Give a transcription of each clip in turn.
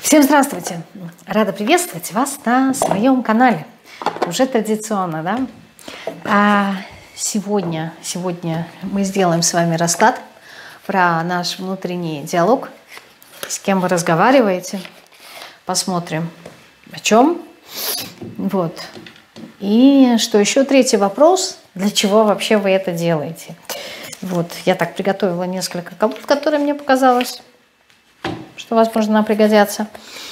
Всем здравствуйте! Рада приветствовать вас на своем канале. Уже традиционно, да? Сегодня мы сделаем с вами расклад про наш внутренний диалог. С кем вы разговариваете. Посмотрим, о чем. Вот. И что еще? Третий вопрос. Для чего вообще вы это делаете? Вот. Я так приготовила несколько колод, которые мне показалось, что, возможно, пригодятся.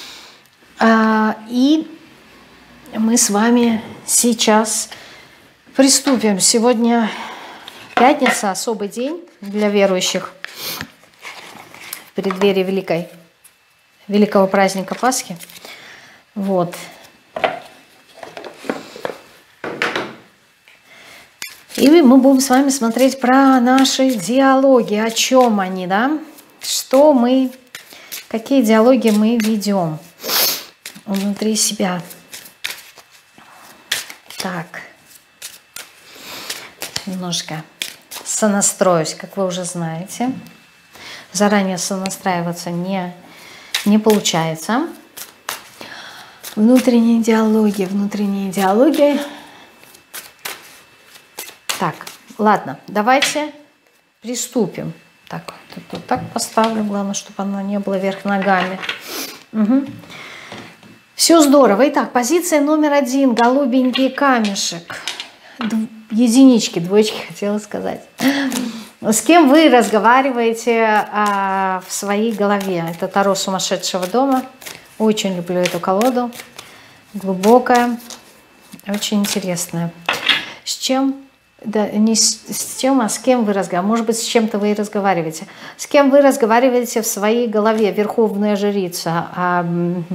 И мы с вами сейчас приступим. Сегодня пятница, особый день для верующих в преддверии великого праздника Пасхи. Вот. И мы будем с вами смотреть про наши диалоги, о чем они, да? Какие диалоги мы ведем внутри себя. Так, немножко сонастроюсь, как вы уже знаете. Заранее сонастраиваться не получается. Внутренние диалоги. Так, ладно, давайте приступим. Так, тут так поставлю, главное, чтобы она не была вверх ногами. Угу. Все здорово. Итак, позиция номер 1. Голубенький камешек. Единички, двоечки хотела сказать. С кем вы разговариваете в своей голове? Это Таро сумасшедшего дома. Очень люблю эту колоду. Глубокая, очень интересная. С чем? Да, не с чем, а с кем вы разговариваете. Может быть, с чем-то вы и разговариваете. С кем вы разговариваете в своей голове? Верховная жрица.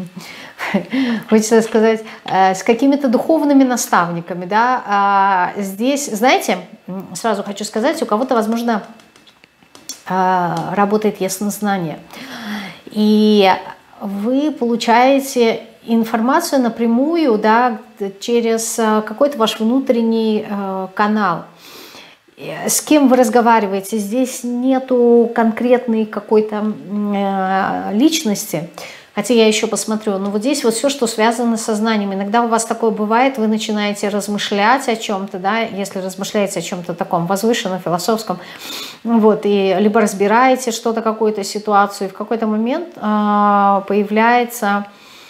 Хочется сказать, с какими-то духовными наставниками. Да? Здесь, знаете, сразу хочу сказать, у кого-то, возможно, работает яснознание. И вы получаете информацию напрямую, да, через какой-то ваш внутренний канал. С кем вы разговариваете? Здесь нету конкретной какой-то личности. Хотя я еще посмотрю. Но вот здесь вот все, что связано с сознанием. Иногда у вас такое бывает, вы начинаете размышлять о чем-то, да, если размышляете о чем-то таком возвышенном, философском, вот, и либо разбираете что-то, какую-то ситуацию, и в какой-то момент появляется,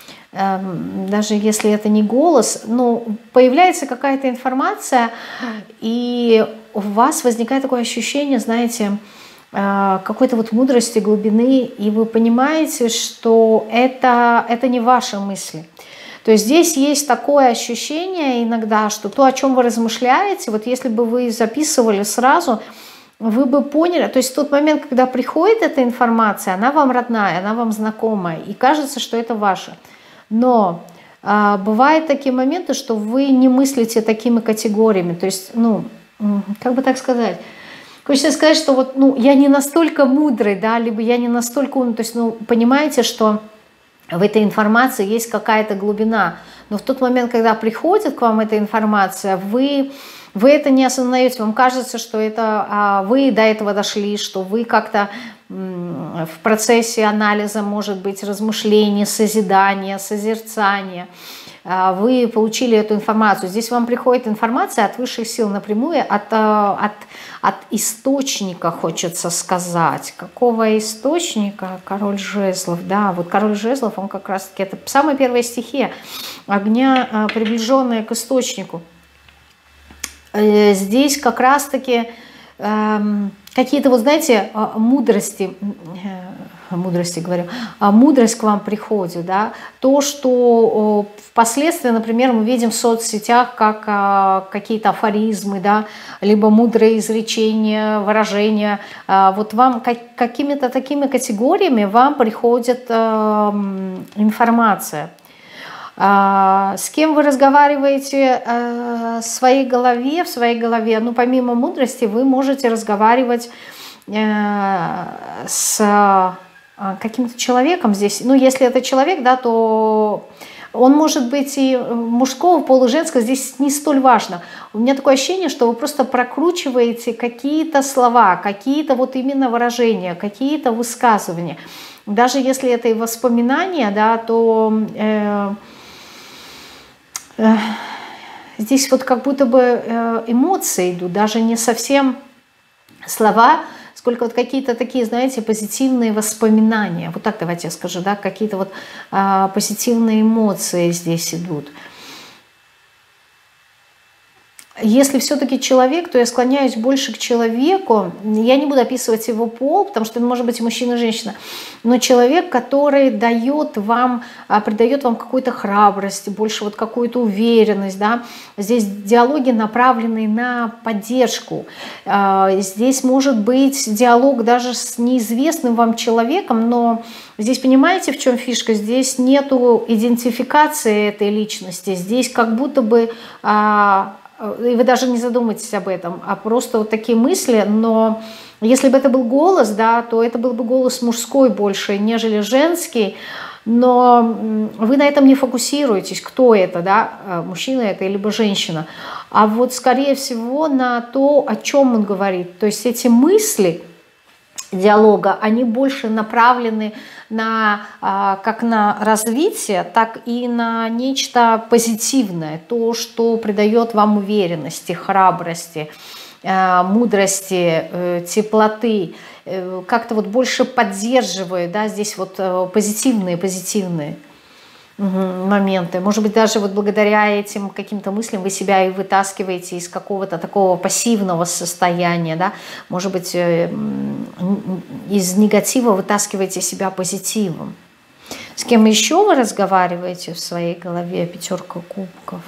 даже если это не голос, но появляется какая-то информация, и у вас возникает такое ощущение, знаете, какой-то вот мудрости, глубины, и вы понимаете, что это не ваши мысли. То есть здесь есть такое ощущение иногда, что то, о чем вы размышляете, вот если бы вы записывали сразу, вы бы поняли, то есть в тот момент, когда приходит эта информация, она вам родная, она вам знакомая, и кажется, что это ваше. Но бывают такие моменты, что вы не мыслите такими категориями, то есть, как бы так сказать, хочется сказать, что вот, я не настолько мудрый, да, либо я не настолько умный, то есть, понимаете, что в этой информации есть какая-то глубина, но в тот момент, когда приходит к вам эта информация, вы это не осознаете, вам кажется, что это вы до этого дошли, что вы как-то в процессе анализа, может быть, размышления, созидания, созерцания, вы получили эту информацию. Здесь вам приходит информация от высших сил напрямую, от источника, хочется сказать. Какого источника? Король жезлов. Да, вот король жезлов, он как раз-таки, это самая первая стихия огня, приближенная к источнику. Здесь как раз-таки какие-то, вот знаете, мудрость к вам приходит, да, то, что впоследствии, например, мы видим в соцсетях как какие-то афоризмы, да, либо мудрые изречения, выражения, вот вам какими-то такими категориями вам приходит информация. С кем вы разговариваете в своей голове, помимо мудрости, вы можете разговаривать с каким-то человеком здесь. Если это человек, да, то Он может быть и мужского пола, и женского, здесь не столь важно. У меня такое ощущение, что вы просто прокручиваете какие-то слова, какие-то вот именно выражения, какие-то высказывания. Даже если это и воспоминания, да, то здесь вот как будто бы эмоции идут, даже не совсем слова, сколько вот какие-то такие, знаете, позитивные воспоминания. Вот так давайте я скажу, да, какие-то вот позитивные эмоции здесь идут. Если все-таки человек, то я склоняюсь больше к человеку. Я не буду описывать его пол, потому что это может быть и мужчина, и женщина. Но человек, который дает вам, придает вам какую-то храбрость, больше вот какую-то уверенность. Да? Здесь диалоги направлены на поддержку. Здесь может быть диалог даже с неизвестным вам человеком, но здесь понимаете, в чем фишка? Здесь нету идентификации этой личности. Здесь как будто бы... и вы даже не задумайтесь об этом, а просто вот такие мысли, но если бы это был голос, да, то это был бы голос мужской больше, нежели женский, но вы на этом не фокусируетесь, кто это, да, мужчина это либо женщина, а вот скорее всего на то, о чем он говорит, то есть эти мысли диалога, они больше направлены на, как на развитие, так и на нечто позитивное, то, что придает вам уверенности, храбрости, мудрости, теплоты, как-то вот больше поддерживает, да, здесь вот позитивные моменты. Может быть, даже вот благодаря этим каким-то мыслям вы себя и вытаскиваете из какого-то такого пассивного состояния, да, может быть, из негатива вытаскиваете себя позитивом. С кем еще вы разговариваете в своей голове? Пятерка кубков.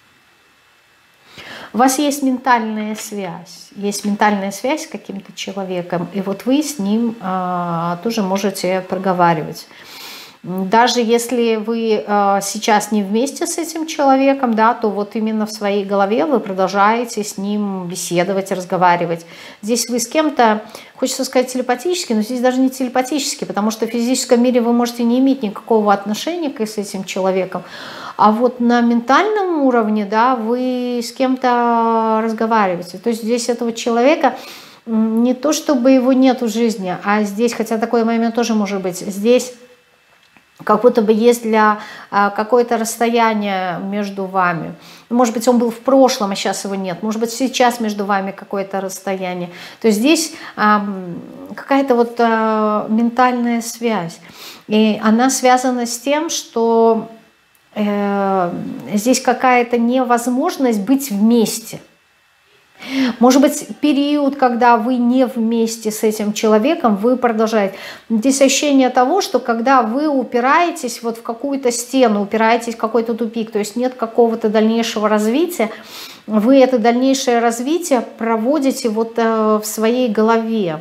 У вас есть ментальная связь с каким-то человеком, и вот вы с ним тоже можете проговаривать. Даже если вы сейчас не вместе с этим человеком, да, то вот именно в своей голове вы продолжаете с ним беседовать, разговаривать. Здесь вы с кем-то, хочется сказать телепатически, но здесь даже не телепатически, потому что в физическом мире вы можете не иметь никакого отношения с этим человеком. А вот на ментальном уровне, да, вы с кем-то разговариваете. То есть здесь этого человека не то, чтобы его нет в жизни, а здесь, хотя такой момент тоже может быть, здесь как будто бы есть для какое-то расстояние между вами. Может быть, он был в прошлом, а сейчас его нет. Может быть, сейчас между вами какое-то расстояние. То есть здесь какая-то вот ментальная связь. И она связана с тем, что здесь какая-то невозможность быть вместе. Может быть, период, когда вы не вместе с этим человеком, вы продолжаете. Здесь ощущение того, что когда вы упираетесь вот в какую-то стену, упираетесь в какой-то тупик, то есть нет какого-то дальнейшего развития, вы это дальнейшее развитие проводите вот в своей голове.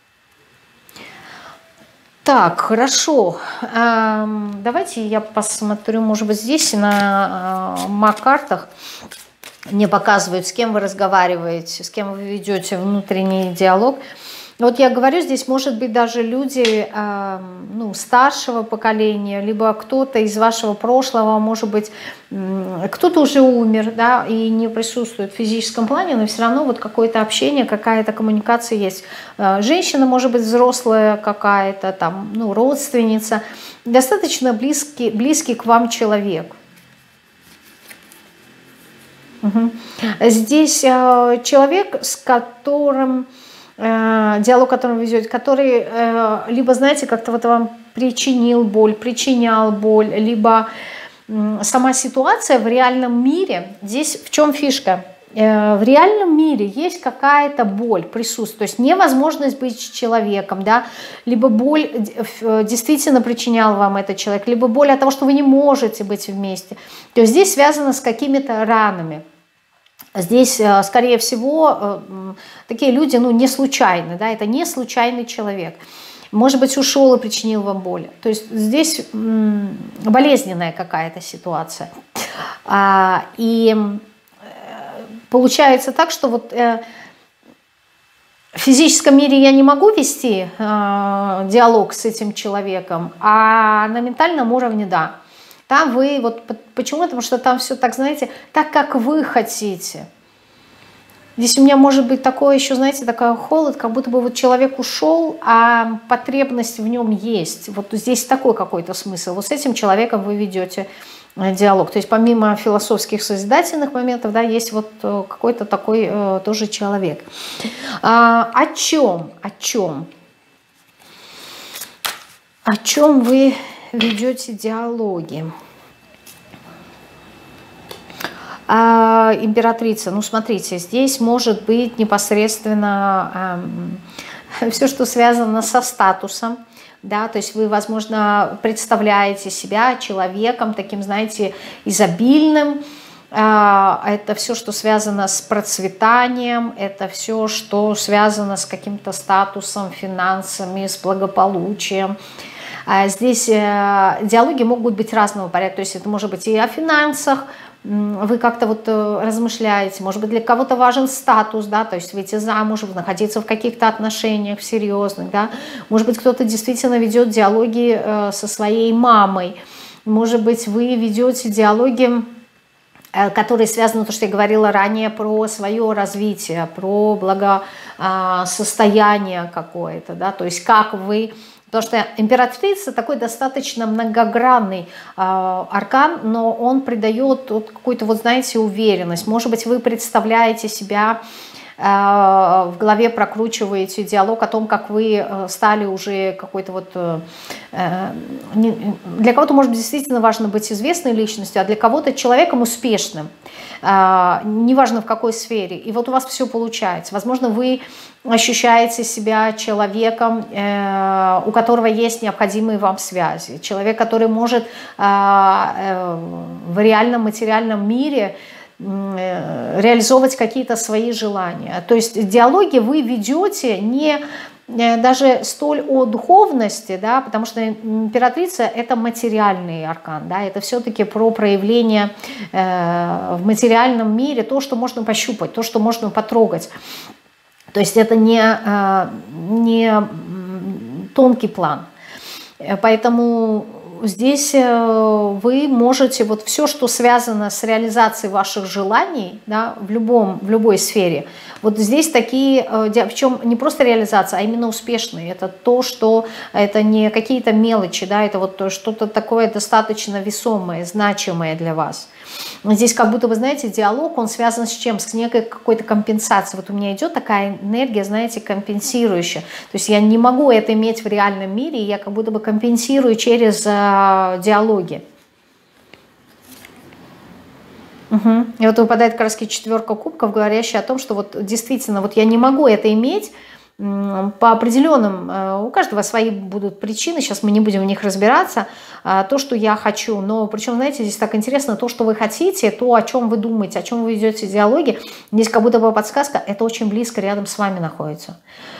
Так, хорошо. Давайте я посмотрю, может быть, здесь на маг-картах мне показывают, с кем вы разговариваете, с кем вы ведете внутренний диалог. Вот я говорю, здесь может быть даже люди старшего поколения, либо кто-то из вашего прошлого, может быть, кто-то уже умер, да, и не присутствует в физическом плане, но все равно вот какое-то общение, какая-то коммуникация есть. Женщина, может быть, взрослая какая-то, там, родственница, достаточно близкий к вам человек. Угу. Здесь человек, с которым диалог, который вы ведете, который либо, знаете, как-то вот вам причинял боль, либо сама ситуация в реальном мире. Здесь в чем фишка? В реальном мире есть какая-то боль, присутствует, то есть невозможность быть с человеком, да, либо боль действительно причинял вам этот человек, либо боль от того, что вы не можете быть вместе. То есть здесь связано с какими-то ранами. Здесь, скорее всего, такие люди, не случайны, да, это не случайный человек. Может быть, ушел и причинил вам боль. То есть здесь болезненная какая-то ситуация. И получается так, что вот в физическом мире я не могу вести диалог с этим человеком, а на ментальном уровне да. Там вы, вот почему? Потому что там все так, знаете, так, как вы хотите. Здесь у меня может быть такое еще, знаете, такой холод, как будто бы вот человек ушел, а потребность в нем есть. Вот здесь такой какой-то смысл. Вот с этим человеком вы ведете диалог. То есть помимо философских созидательных моментов, да, есть вот какой-то такой тоже человек. О чем? О чем? О чем вы ведете диалоги? Императрица, ну смотрите, здесь может быть непосредственно все, что связано со статусом, да, то есть вы, возможно, представляете себя человеком таким, знаете, изобильным, это все, что связано с процветанием, это все, что связано с каким-то статусом, финансами, с благополучием. Здесь диалоги могут быть разного порядка, то есть это может быть и о финансах, вы как-то вот размышляете, может быть, для кого-то важен статус, да, то есть выйти замуж, находиться в каких-то отношениях серьезных, да, может быть, кто-то действительно ведет диалоги со своей мамой, может быть, вы ведете диалоги, которые связаны, то, что я говорила ранее, про свое развитие, про благосостояние какое-то, да, то есть как вы... Потому что императрица такой достаточно многогранный аркан, но он придает вот какую-то, вот знаете, уверенность. Может быть, вы представляете себя, в голове прокручиваете диалог о том, как вы стали уже какой-то вот... Для кого-то, может быть, действительно важно быть известной личностью, а для кого-то человеком успешным. Неважно в какой сфере. И вот у вас все получается. Возможно, вы ощущаете себя человеком, у которого есть необходимые вам связи. Человек, который может в реальном материальном мире реализовывать какие-то свои желания. То есть диалоги вы ведете не даже столь о духовности, да, потому что императрица – это материальный аркан, да, это все-таки про проявление в материальном мире, то, что можно пощупать, то, что можно потрогать. То есть это не тонкий план. Поэтому здесь вы можете вот все, что связано с реализацией ваших желаний, да, в любой сфере, вот здесь такие, причем не просто реализация, а именно успешные. Это то, что это не какие-то мелочи, да, это вот что-то такое достаточно весомое, значимое для вас. Здесь как будто, вы знаете, диалог, он связан с чем? С некой какой-то компенсацией. Вот у меня идет такая энергия, знаете, компенсирующая. То есть я не могу это иметь в реальном мире, и я как будто бы компенсирую через диалоги. Угу. И вот выпадает как раз четверка кубков, говорящая о том, что вот действительно вот я не могу это иметь по определенным, у каждого свои будут причины, сейчас мы не будем в них разбираться, то, что я хочу, но причем, знаете, здесь так интересно, то, что вы хотите, то, о чем вы думаете, о чем вы ведете диалоги, здесь как будто бы подсказка, это очень близко рядом с вами находится.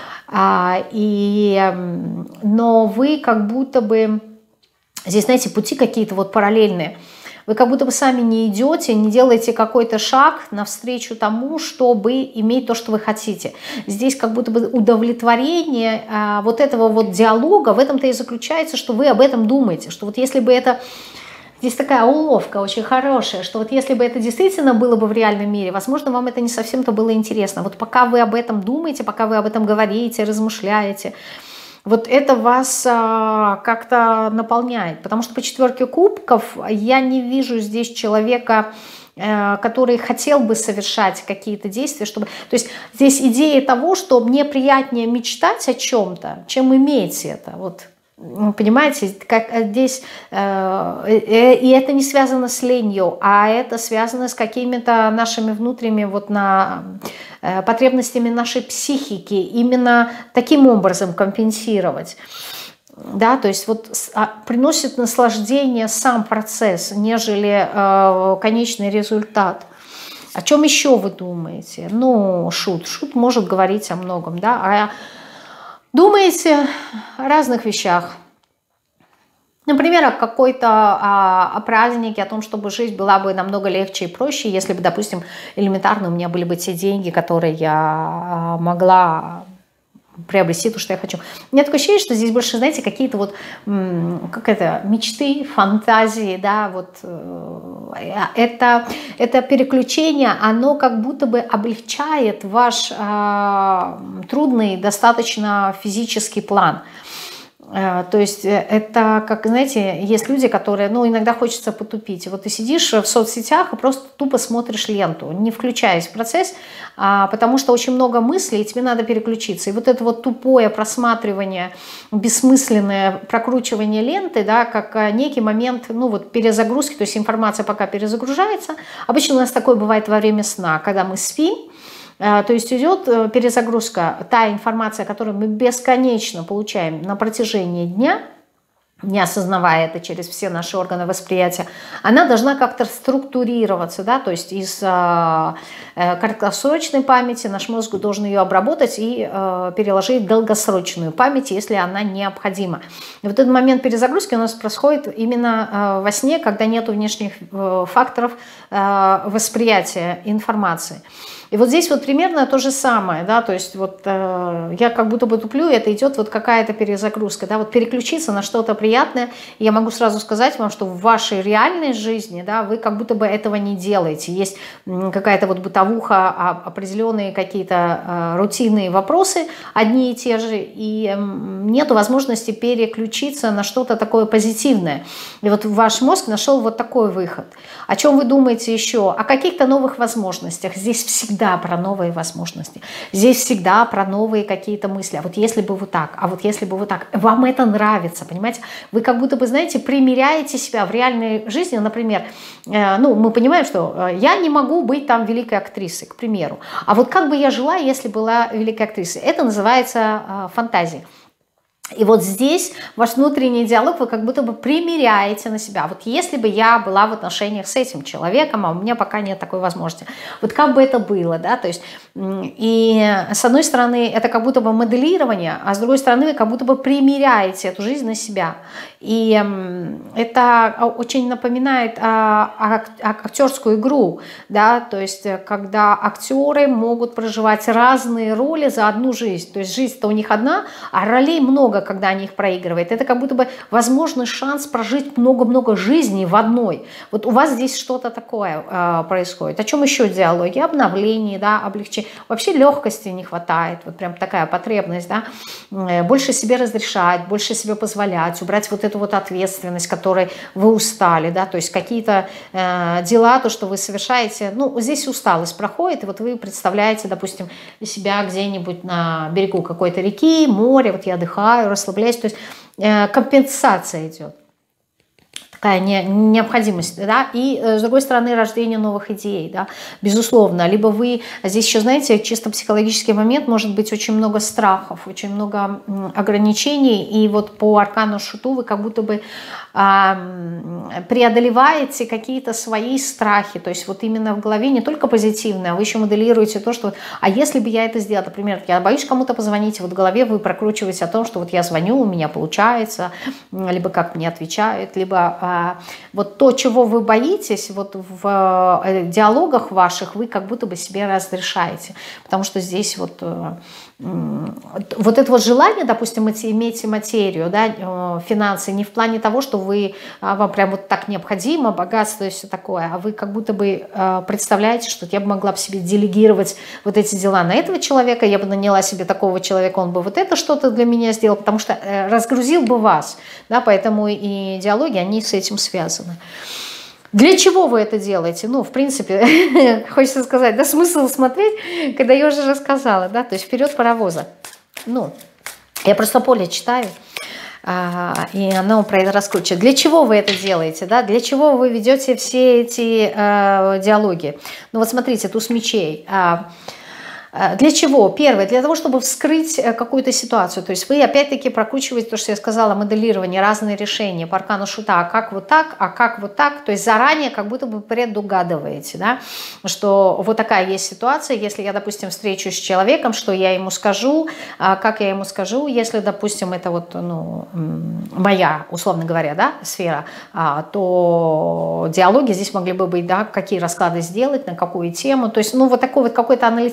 Но вы как будто бы, здесь, знаете, пути какие-то вот параллельные. Вы как будто бы сами не идете, не делаете какой-то шаг навстречу тому, чтобы иметь то, что вы хотите. Здесь как будто бы удовлетворение вот этого вот диалога, в этом-то и заключается, что вы об этом думаете, что вот если бы это... Здесь такая уловка очень хорошая, что вот если бы это действительно было бы в реальном мире, возможно, вам это не совсем-то было интересно. Вот пока вы об этом думаете, пока вы об этом говорите, размышляете, вот это вас как-то наполняет. Потому что по четверке кубков я не вижу здесь человека, который хотел бы совершать какие-то действия, чтобы... То есть здесь идея того, что мне приятнее мечтать о чем-то, чем иметь это. Вот. Понимаете, как здесь... И это не связано с ленью, а это связано с какими-то нашими внутренними вот потребностями нашей психики. Именно таким образом компенсировать. Да, то есть вот приносит наслаждение сам процесс, нежели конечный результат. О чем еще вы думаете? Ну, шут может говорить о многом, да, думаете о разных вещах. Например, о о празднике, о том, чтобы жизнь была бы намного легче и проще, если бы, допустим, элементарно у меня были бы те деньги, которые я могла приобрести то, что я хочу. У меня такое ощущение, что здесь больше, знаете, какие-то вот, как это, мечты, фантазии, да, вот это переключение, оно как будто бы облегчает ваш трудный достаточно физический план. То есть это, как, знаете, есть люди, которые, ну, иногда хочется потупить. Вот ты сидишь в соцсетях и просто тупо смотришь ленту, не включаясь в процесс, потому что очень много мыслей, и тебе надо переключиться. И вот это вот тупое просматривание, бессмысленное прокручивание ленты, да, как некий момент, ну, вот перезагрузки, то есть информация пока перезагружается. Обычно у нас такое бывает во время сна, когда мы спим. То есть идет перезагрузка, та информация, которую мы бесконечно получаем на протяжении дня, не осознавая это через все наши органы восприятия, она должна как-то структурироваться, да, то есть из краткосрочной памяти наш мозг должен ее обработать и переложить в долгосрочную память, если она необходима. И вот этот момент перезагрузки у нас происходит именно во сне, когда нет внешних факторов восприятия информации. И вот здесь вот примерно то же самое, да, то есть вот я как будто бы туплю, и это идет вот какая-то перезагрузка, да, вот переключиться на что-то приятное. И я могу сразу сказать вам, что в вашей реальной жизни, да, вы как будто бы этого не делаете. Есть какая-то вот бытовуха, определенные какие-то рутинные вопросы, одни и те же, и нет возможности переключиться на что-то такое позитивное. И вот ваш мозг нашел вот такой выход. О чем вы думаете еще? О каких-то новых возможностях. Здесь всегда про новые возможности. Здесь всегда про новые какие-то мысли. А вот если бы вот так, а вот если бы вот так. Вам это нравится, понимаете? Вы как будто бы, знаете, примеряете себя в реальной жизни. Например, ну, мы понимаем, что я не могу быть там великой актрисой, к примеру. А вот как бы я жила, если была великой актрисой? Это называется фантазия. И вот здесь ваш внутренний диалог вы как будто бы примеряете на себя. Вот если бы я была в отношениях с этим человеком, а у меня пока нет такой возможности, вот как бы это было, да, то есть, и с одной стороны это как будто бы моделирование, а с другой стороны вы как будто бы примеряете эту жизнь на себя. И это очень напоминает актерскую игру, да, то есть когда актеры могут проживать разные роли за одну жизнь, то есть жизнь-то у них одна, а ролей много, когда они их проигрывают. Это как будто бы возможный шанс прожить много-много жизней в одной. Вот у вас здесь что-то такое происходит. О чем еще диалоги? Обновлении, да, облегчении. Вообще легкости не хватает. Вот прям такая потребность, да. Больше себе разрешать, больше себе позволять, убрать вот эту вот ответственность, которой вы устали, да, то есть какие-то дела, то, что вы совершаете, ну, здесь усталость проходит, и вот вы представляете, допустим, себя где-нибудь на берегу какой-то реки, моря, вот я отдыхаю, расслабляюсь, то есть компенсация идет. Такая необходимость, да, и с другой стороны рождение новых идей, да, безусловно, либо вы, здесь еще, знаете, чисто психологический момент, может быть очень много страхов, очень много ограничений, и вот по аркану Шуту вы как будто бы преодолеваете какие-то свои страхи, то есть вот именно в голове не только позитивное, а вы еще моделируете то, что, а если бы я это сделала, например, я боюсь кому-то позвонить, вот в голове вы прокручиваете о том, что вот я звоню, у меня получается, либо как мне отвечают, либо вот то, чего вы боитесь, вот в диалогах ваших вы как будто бы себе разрешаете, потому что здесь вот это вот желание, допустим, иметь материю, да, финансы, не в плане того, что вам прям вот так необходимо, богатство и все такое, а вы как будто бы представляете, что я бы могла бы себе делегировать вот эти дела на этого человека, я бы наняла себе такого человека, он бы вот это что-то для меня сделал, потому что разгрузил бы вас, да, поэтому и диалоги, они с этим связаны. Для чего вы это делаете? Ну, в принципе, хочется сказать, да, смысл смотреть, когда я уже рассказала, да, то есть вперед паровоза. Ну, я просто поле читаю, и оно раскручивает. Для чего вы это делаете, да? Для чего вы ведете все эти диалоги? Ну, вот смотрите, туз мечей. Для чего? Первое, для того, чтобы вскрыть какую-то ситуацию. То есть вы опять-таки прокручиваете то, что я сказала, моделирование, разные решения по аркану Шута, а как вот так, а как вот так. То есть заранее как будто бы предугадываете, да, что вот такая есть ситуация, если я, допустим, встречусь с человеком, что я ему скажу, как я ему скажу, если, допустим, это вот, ну, моя, условно говоря, да, сфера, то диалоги здесь могли бы быть, да, какие расклады сделать, на какую тему. То есть, ну, вот такой вот какой-то аналитический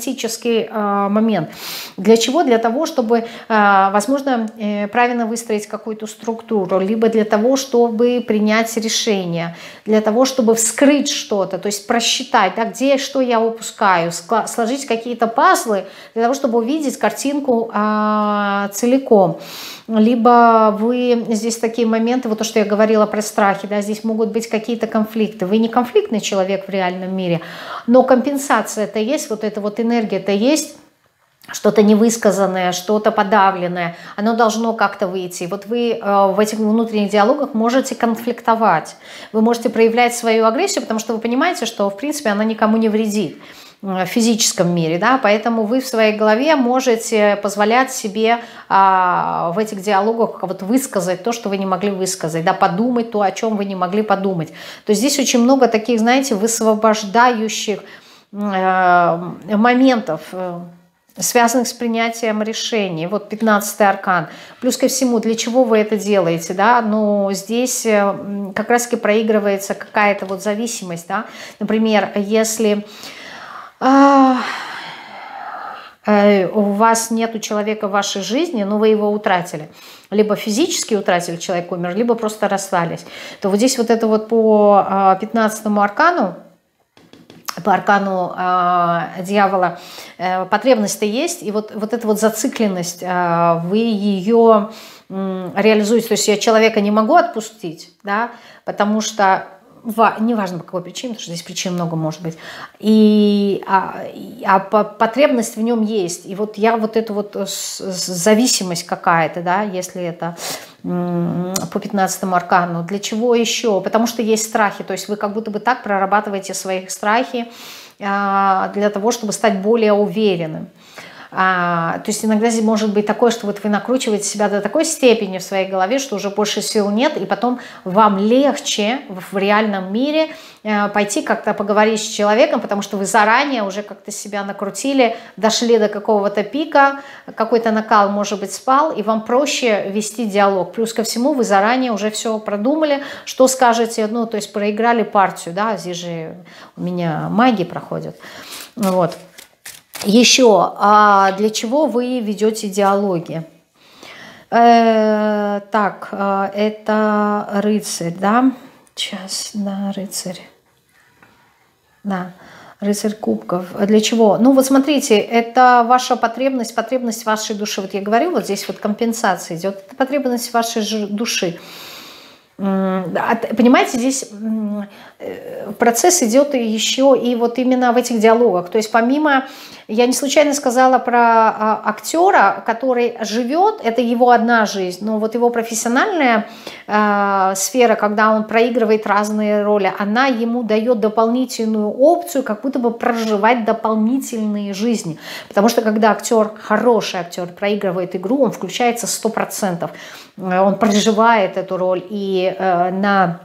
третий момент. Для чего? Для того, чтобы, возможно, правильно выстроить какую-то структуру, либо для того, чтобы принять решение, для того, чтобы вскрыть что-то, то есть просчитать, да, где что я упускаю, сложить какие-то пазлы для того, чтобы увидеть картинку целиком. Либо вы здесь такие моменты, вот то, что я говорила про страхи, да, здесь могут быть какие-то конфликты. Вы не конфликтный человек в реальном мире, но компенсация-то есть, вот эта вот энергия-то есть, что-то невысказанное, что-то подавленное, оно должно как-то выйти. И вот вы в этих внутренних диалогах можете конфликтовать, вы можете проявлять свою агрессию, потому что вы понимаете, что в принципе она никому не вредит в физическом мире, да, поэтому вы в своей голове можете позволять себе в этих диалогах вот высказать то, что вы не могли высказать, да, подумать то, о чем вы не могли подумать. То есть здесь очень много таких, знаете, высвобождающих моментов, связанных с принятием решений. Вот 15-й аркан. Плюс ко всему, для чего вы это делаете, да, но здесь как раз-таки проигрывается какая-то вот зависимость, да, например, если у вас нету человека в вашей жизни, но вы его утратили, либо физически утратили, человек умер, либо просто расстались, то вот здесь вот это вот по 15-му аркану, по аркану дьявола, потребность-то есть, и вот эта вот зацикленность, вы ее реализуете, то есть я человека не могу отпустить, да, потому что неважно по какой причине, потому что здесь причин много может быть, потребность в нем есть, и вот я вот эту вот зависимость какая-то, да, если это по 15-му аркану, для чего еще? Потому что есть страхи, то есть вы как будто бы так прорабатываете свои страхи для того, чтобы стать более уверенным. То есть иногда здесь может быть такое, что вот вы накручиваете себя до такой степени в своей голове, что уже больше сил нет, и потом вам легче в реальном мире пойти как-то поговорить с человеком, потому что вы заранее уже как-то себя накрутили, дошли до какого-то пика, какой-то накал, может быть, спал, и вам проще вести диалог. Плюс ко всему вы заранее уже все продумали, что скажете, ну, то есть проиграли партию, да, здесь же у меня маги проходят, вот. Еще, для чего вы ведете диалоги? Так, это рыцарь, да? Сейчас, да, рыцарь. Да, рыцарь кубков. Для чего? Ну вот смотрите, это ваша потребность, потребность вашей души. Вот я говорю, вот здесь вот компенсация идет. Это потребность вашей души. Понимаете, здесь процесс идет еще и вот именно в этих диалогах. То есть помимо, я не случайно сказала про актера, который живет, это его одна жизнь, но вот его профессиональная сфера, когда он проигрывает разные роли, она ему дает дополнительную опцию, как будто бы проживать дополнительные жизни. Потому что когда актер, хороший актер, проигрывает игру, он включается 100%. Он проживает эту роль, и на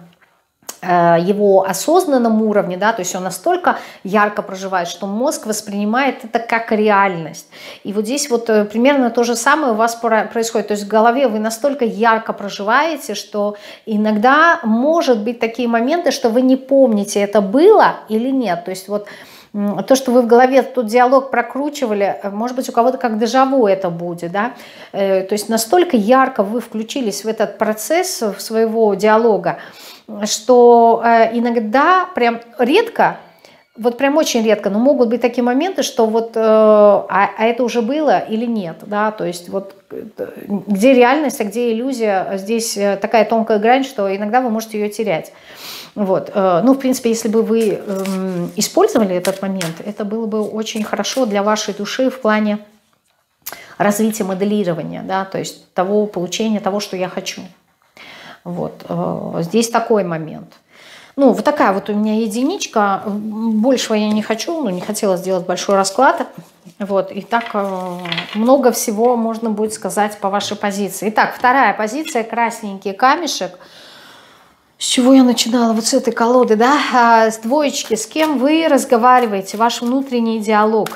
его осознанном уровне, да, то есть он настолько ярко проживает, что мозг воспринимает это как реальность. И вот здесь вот примерно то же самое у вас происходит. То есть в голове вы настолько ярко проживаете, что иногда может быть такие моменты, что вы не помните, это было или нет. То есть вот то, что вы в голове тут диалог прокручивали, может быть, у кого-то как дежавю это будет, да, то есть настолько ярко вы включились в этот процесс своего диалога, что иногда прям редко, вот прям очень редко, но могут быть такие моменты, что вот это уже было или нет, да, то есть вот где реальность, а где иллюзия, здесь такая тонкая грань, что иногда вы можете ее терять. Вот. Ну, в принципе, если бы вы использовали этот момент, это было бы очень хорошо для вашей души в плане развития моделирования, да, то есть того получения того, что я хочу. Вот. Здесь такой момент. Ну, вот такая вот у меня единичка. Большего я не хочу, ну, не хотела сделать большой расклад. Вот. И так много всего можно будет сказать по вашей позиции. Итак, вторая позиция, красненький камешек. С чего я начинала? Вот с этой колоды, да? С двоечки. С кем вы разговариваете? Ваш внутренний диалог.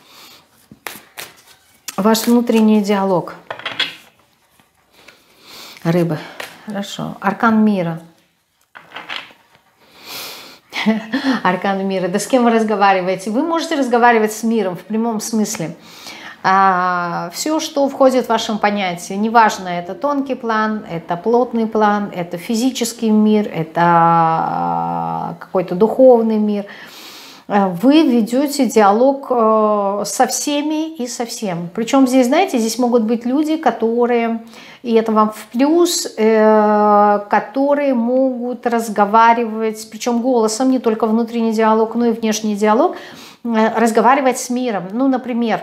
Ваш внутренний диалог. Рыбы. Хорошо. Аркан мира. Арканы мира. Да с кем вы разговариваете? Вы можете разговаривать с миром в прямом смысле. Все, что входит в вашем понятии, неважно, это тонкий план, это плотный план, это физический мир, это какой-то духовный мир, вы ведете диалог со всеми и со всем. Причем здесь, знаете, здесь могут быть люди, которые, и это вам в плюс, которые могут разговаривать, причем голосом, не только внутренний диалог, но и внешний диалог, разговаривать с миром. Ну, например,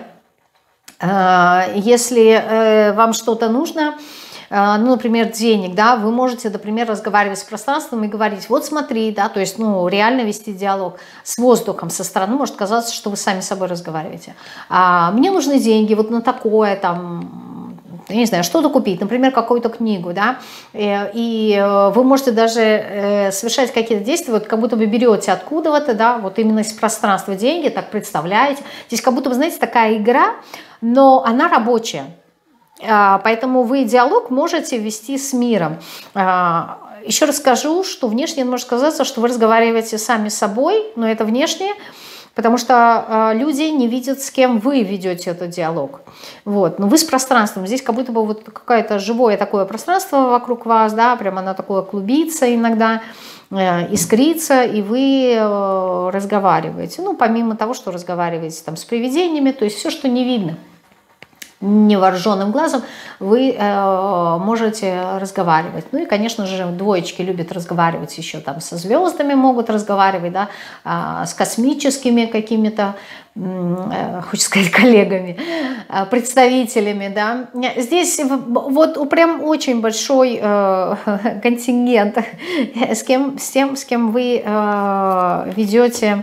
если вам что-то нужно, ну, например, денег, да, вы можете, например, разговаривать с пространством и говорить, вот смотри, да, то есть, ну, реально вести диалог с воздухом, со стороны, может казаться, что вы сами с собой разговариваете. Мне нужны деньги вот на такое, там, я не знаю, что-то купить, например, какую-то книгу, да, и вы можете даже совершать какие-то действия, вот как будто вы берете откуда-то, да, вот именно из пространства деньги, так представляете. Здесь как будто, вы знаете, такая игра, но она рабочая. Поэтому вы диалог можете вести с миром. Еще раз скажу, что внешне может казаться, что вы разговариваете сами с собой, но это внешне, потому что люди не видят, с кем вы ведете этот диалог. Вот. Но вы с пространством. Здесь как будто бы вот какое-то живое такое пространство вокруг вас, да, прямо оно такое клубится иногда, искрится, и вы разговариваете. Ну, помимо того, что разговариваете там с привидениями, то есть все, что не видно невооруженным глазом, вы можете разговаривать. Ну и, конечно же, двоечки любят разговаривать еще там со звездами, могут разговаривать, да, с космическими какими-то, хочу сказать, коллегами, представителями, да. Здесь вот прям очень большой контингент с тем, с кем вы ведете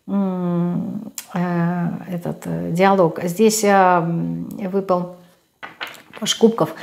этот диалог. Здесь выпал паж кубков.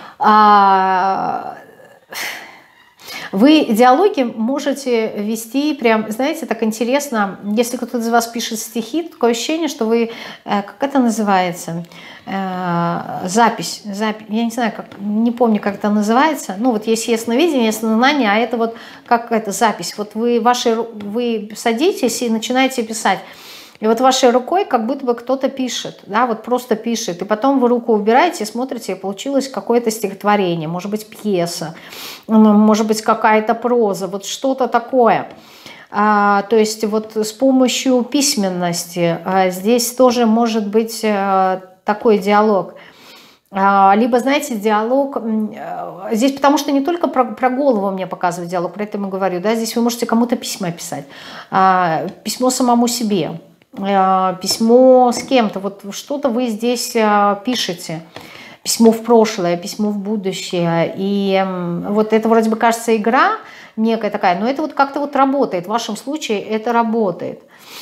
Вы диалоги можете вести прям, знаете, так интересно. Если кто-то из вас пишет стихи, такое ощущение, что вы, как это называется, запись, я не знаю, не помню, как это называется. Ну вот есть ясновидение, яснознание, а это вот как это запись. Вот вы садитесь и начинаете писать. И вот вашей рукой как будто бы кто-то пишет, да, вот просто пишет. И потом вы руку убираете, смотрите, и получилось какое-то стихотворение, может быть, пьеса, может быть, какая-то проза, вот что-то такое. То есть вот с помощью письменности здесь тоже может быть такой диалог. Либо, знаете, диалог, здесь потому что не только про голову мне показывает диалог, про это я говорю, да, здесь вы можете кому-то письма писать, письмо самому себе, письмо с кем-то, вот что-то вы здесь пишете, письмо в прошлое, письмо в будущее, и вот это вроде бы кажется игра некая такая, но это вот как-то вот работает, в вашем случае это работает.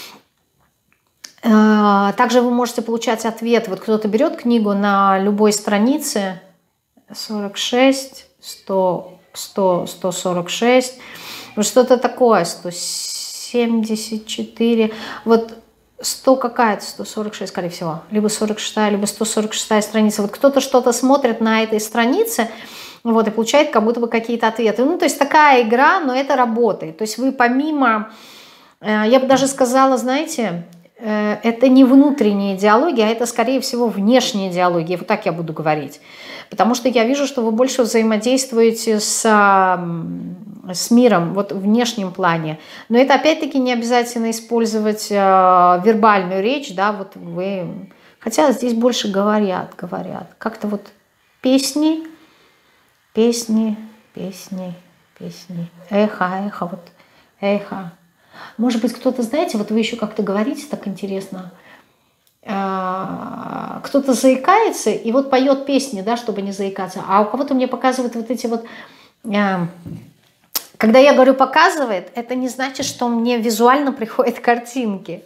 Также вы можете получать ответ, вот кто-то берет книгу на любой странице, 46, 100, 100, 146, что-то такое, 174, вот 100 какая-то, 146, скорее всего, либо 46, либо 146 страница. Вот кто-то что-то смотрит на этой странице, вот, и получает как будто бы какие-то ответы. Ну, то есть такая игра, но это работает. То есть вы помимо, я бы даже сказала, знаете, это не внутренние диалоги, а это, скорее всего, внешние диалоги. Вот так я буду говорить. Потому что я вижу, что вы больше взаимодействуете с миром, вот в внешнем плане. Но это, опять-таки, не обязательно использовать вербальную речь, да, вот вы... Хотя здесь больше говорят. Как-то вот песни, эхо, вот эхо. Может быть, кто-то, знаете, вот вы еще как-то говорите так интересно, кто-то заикается и вот поет песни, да, чтобы не заикаться, а у кого-то мне показывают вот эти вот... Когда я говорю «показывает», это не значит, что мне визуально приходят картинки.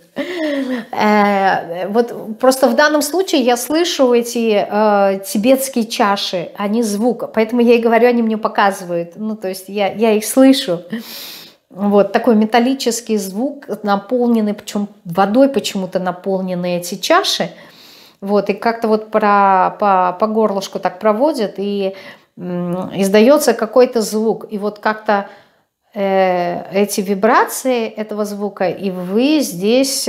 Вот просто в данном случае я слышу эти тибетские чаши, а не звук, поэтому я и говорю, они мне показывают, ну, то есть я их слышу. Вот такой металлический звук, наполненный, причем водой почему-то наполнены эти чаши. Вот, и как-то вот по горлышку так проводят, и издается какой-то звук. И вот как-то эти вибрации этого звука, и вы здесь,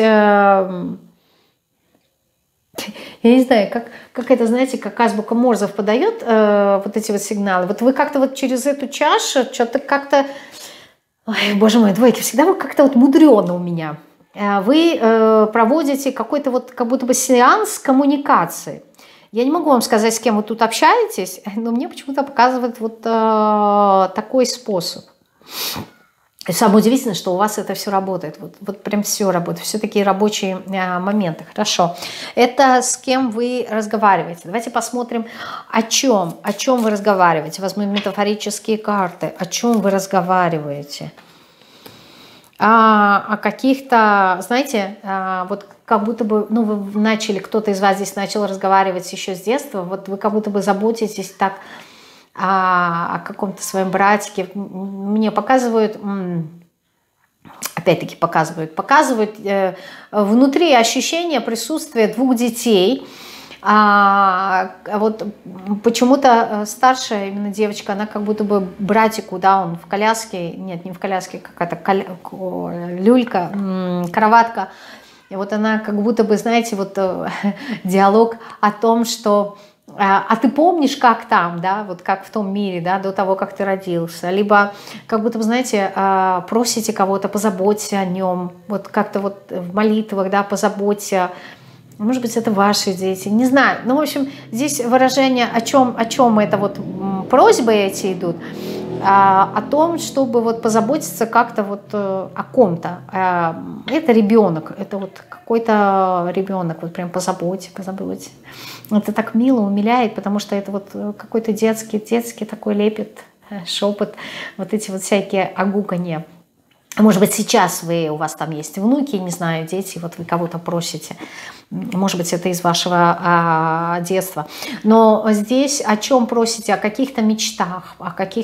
я не знаю, как это, знаете, как азбука Морзе подает вот эти вот сигналы. Вот вы как-то вот через эту чашу что-то как-то... Ой, боже мой, двойки, всегда вы как-то вот мудрено у меня. Вы проводите какой-то вот как будто бы сеанс коммуникации. Я не могу вам сказать, с кем вы тут общаетесь, но мне почему-то показывает вот такой способ. И самое удивительное, что у вас это все работает. Вот прям все работает. Все такие рабочие моменты. Хорошо. Это с кем вы разговариваете. Давайте посмотрим, о чем. О чем вы разговариваете. Возьмем метафорические карты. О чем вы разговариваете. О каких-то, знаете, вот как будто бы, ну, вы начали, кто-то из вас здесь начал разговаривать еще с детства. Вот вы как будто бы заботитесь так о каком-то своем братике. Мне показывают, опять-таки показывают внутри ощущение присутствия двух детей. Вот почему-то старшая именно девочка, она как будто бы братику, да, он в коляске, нет, не в коляске, какая-то люлька, кроватка. И вот она как будто бы, знаете, вот диалог о том, что а ты помнишь, как там, да, вот как в том мире, да, до того, как ты родился, либо как будто бы, знаете, просите кого-то, позаботься о нем, вот как-то вот в молитвах, да, позаботься, может быть, это ваши дети, не знаю, ну, в общем, здесь выражение, о чем это вот просьбы эти идут, о том, чтобы вот позаботиться как-то вот о ком-то. Это ребенок, это вот какой-то ребенок, вот прям позаботься. Это так мило, умиляет, потому что это вот какой-то детский такой лепет, шепот, вот эти вот всякие огуканья. Может быть, сейчас у вас там есть внуки, не знаю, дети, вот вы кого-то просите. Может быть, это из вашего детства. Но здесь о чем просите? О каких-то мечтах.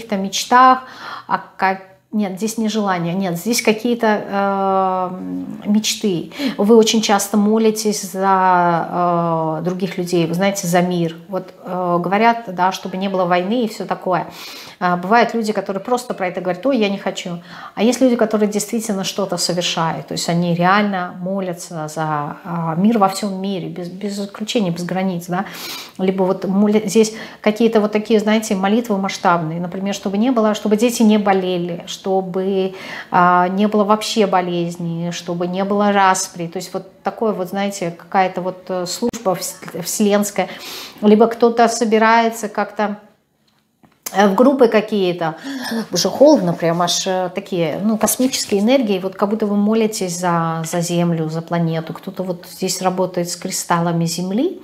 Нет, здесь не желания, нет, здесь какие-то мечты. Вы очень часто молитесь за других людей, вы знаете, за мир. Вот говорят, да, чтобы не было войны и все такое. Бывают люди, которые просто про это говорят: ой, я не хочу. А есть люди, которые действительно что-то совершают. То есть они реально молятся за мир во всем мире, без исключения, без границ. Да? Либо вот здесь какие-то вот такие, знаете, молитвы масштабные. Например, чтобы дети не болели, чтобы не было вообще болезней, чтобы не было распри. То есть вот такое вот, знаете, какая-то вот служба вселенская. Либо кто-то собирается как-то в группы какие-то, уже холодно, прям аж такие, ну, космические энергии, вот как будто вы молитесь за Землю, за планету. Кто-то вот здесь работает с кристаллами Земли,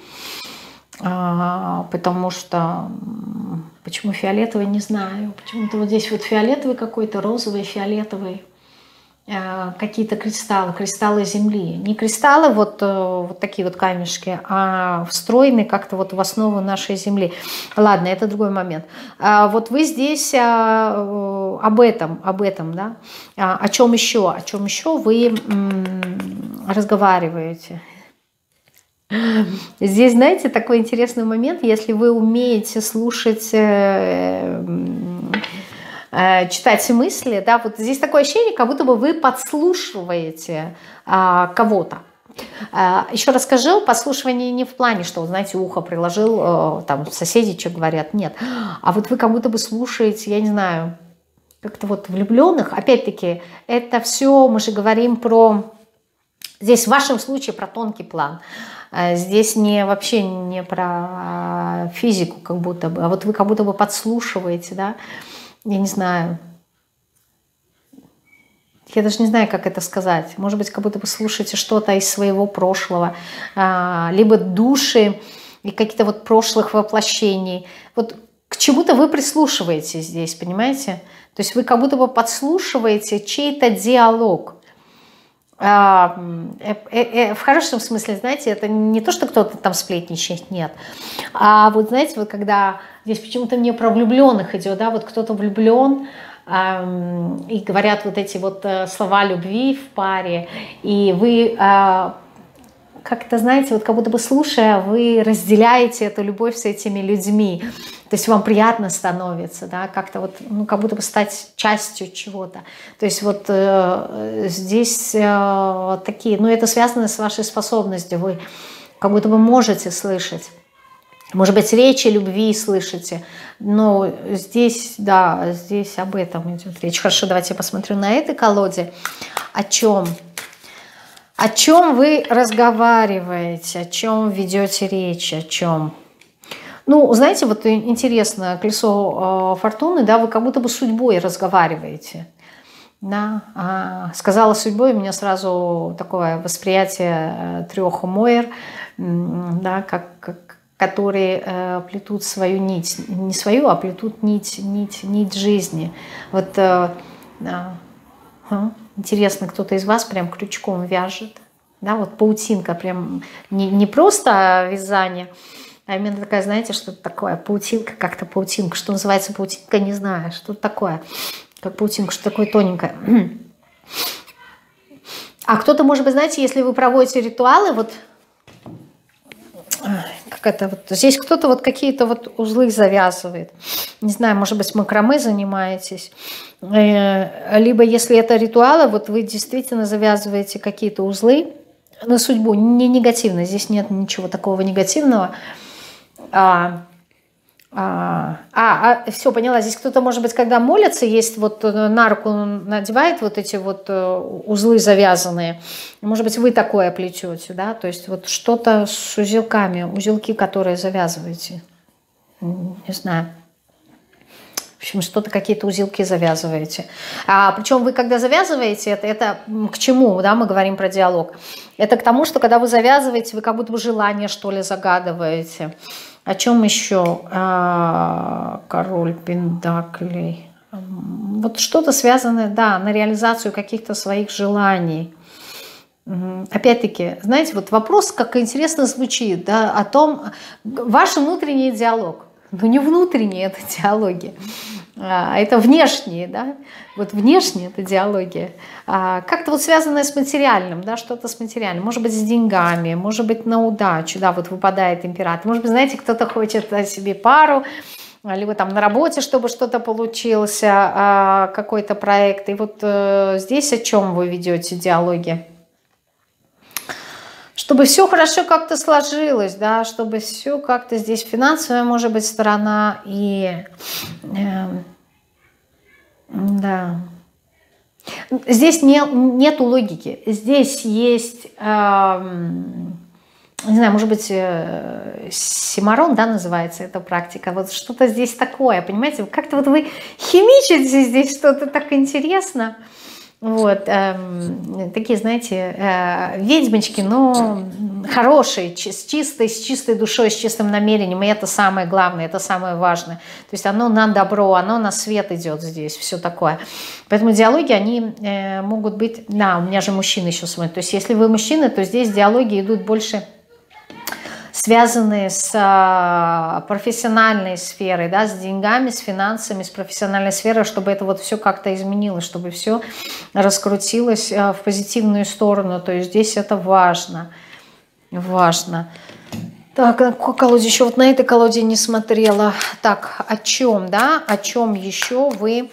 потому что, почему фиолетовый, не знаю, почему-то вот здесь вот фиолетовый какой-то, розовый, фиолетовый, какие-то кристаллы Земли. Не кристаллы вот такие вот камешки, а встроенные как-то вот в основу нашей Земли. Ладно, это другой момент. Вот вы здесь об этом, да? О чем еще вы разговариваете? Здесь, знаете, такой интересный момент, если вы умеете слушать, читать мысли, да, вот здесь такое ощущение, как будто бы вы подслушиваете кого-то. Еще раз скажу, подслушивание не в плане, что, знаете, ухо приложил, там соседи что говорят, нет. А вот вы как будто бы слушаете, я не знаю, как-то вот влюбленных. Опять-таки, это все, мы же говорим про, здесь в вашем случае про тонкий план. Здесь вообще не про физику как будто бы, а вот вы как будто бы подслушиваете, да, я не знаю. Я даже не знаю, как это сказать. Может быть, как будто бы слушаете что-то из своего прошлого, либо души и какие-то вот прошлых воплощений. Вот к чему-то вы прислушиваетесь здесь, понимаете? То есть вы как будто бы подслушиваете чей-то диалог. В хорошем смысле, знаете, это не то, что кто-то там сплетничает, нет. А вот, знаете, вот когда здесь почему-то мне про влюбленных идет, да, вот кто-то влюблен, и говорят вот эти вот слова любви в паре, и вы как-то, знаете, вот как будто бы слушая, вы разделяете эту любовь с этими людьми. То есть вам приятно становится, да, как-то вот, ну, как будто бы стать частью чего-то. То есть вот здесь такие, ну, это связано с вашей способностью, вы как будто бы можете слышать. Может быть, речи любви слышите, но здесь, да, здесь об этом идет речь. Хорошо, давайте я посмотрю на этой колоде. О чем? О чем вы разговариваете, о чем ведете речь, о чем? Ну, знаете, вот интересно, колесо фортуны, да, вы как будто бы с судьбой разговариваете. Да, сказала судьбой, у меня сразу такое восприятие трех Мойр, да, которые плетут свою нить, не свою, а плетут нить жизни. Вот интересно, кто-то из вас прям крючком вяжет, да, вот паутинка, прям не просто вязание, а именно такая, знаете, что-то такое, паутинка, как-то паутинка, что называется паутинка, не знаю, что-то такое, как паутинка, что такое тоненькое. А кто-то, может быть, знаете, если вы проводите ритуалы, вот как это вот, здесь кто-то вот какие-то вот узлы завязывает. Не знаю, может быть, макраме занимаетесь. Либо если это ритуалы, вот вы действительно завязываете какие-то узлы на судьбу. Не негативно, здесь нет ничего такого негативного. Все, поняла. Здесь кто-то, может быть, когда молится, есть вот на руку надевает вот эти вот узлы завязанные. Может быть, вы такое плетете, да? То есть вот что-то с узелками, узелки, которые завязываете. Не знаю. В общем, что-то, какие-то узелки завязываете. Причем вы, когда завязываете, это к чему, да, мы говорим про диалог? Это к тому, что когда вы завязываете, вы как будто бы желание, что ли, загадываете. О чем еще? Король пентаклей. Вот что-то связанное, да, на реализацию каких-то своих желаний. Опять-таки, знаете, вот вопрос, как интересно звучит, да, о том, ваш внутренний диалог. Но не внутренние это диалоги, а это внешние, да, вот внешние это диалоги, как-то вот связанное с материальным, да, что-то с материальным, может быть, с деньгами, может быть, на удачу, да, вот выпадает император, может быть, знаете, кто-то хочет себе пару, либо там на работе, чтобы что-то получился, какой-то проект, и вот здесь о чем вы ведете диалоги? Чтобы все хорошо как-то сложилось, да, чтобы все как-то здесь финансовая, может быть, сторона и да. Здесь нету логики. Здесь есть, не знаю, может быть, симарон, да, называется эта практика. Вот что-то здесь такое, понимаете? Как-то вот вы химичите здесь что-то так интересно. Вот, такие, знаете, ведьмочки, но хорошие, с чистой душой, с чистым намерением, и это самое главное, это самое важное. То есть оно на добро, оно на свет идет здесь, все такое. Поэтому диалоги, они могут быть, да, у меня же мужчины еще смотрят, то есть если вы мужчина, то здесь диалоги идут больше связанные с профессиональной сферой, да, с деньгами, с финансами, с профессиональной сферой, чтобы это вот все как-то изменилось, чтобы все раскрутилось в позитивную сторону. То есть здесь это важно. Важно. Так, на какой колоде еще? Вот на этой колоде не смотрела. Так, о чем, да? О чем еще вы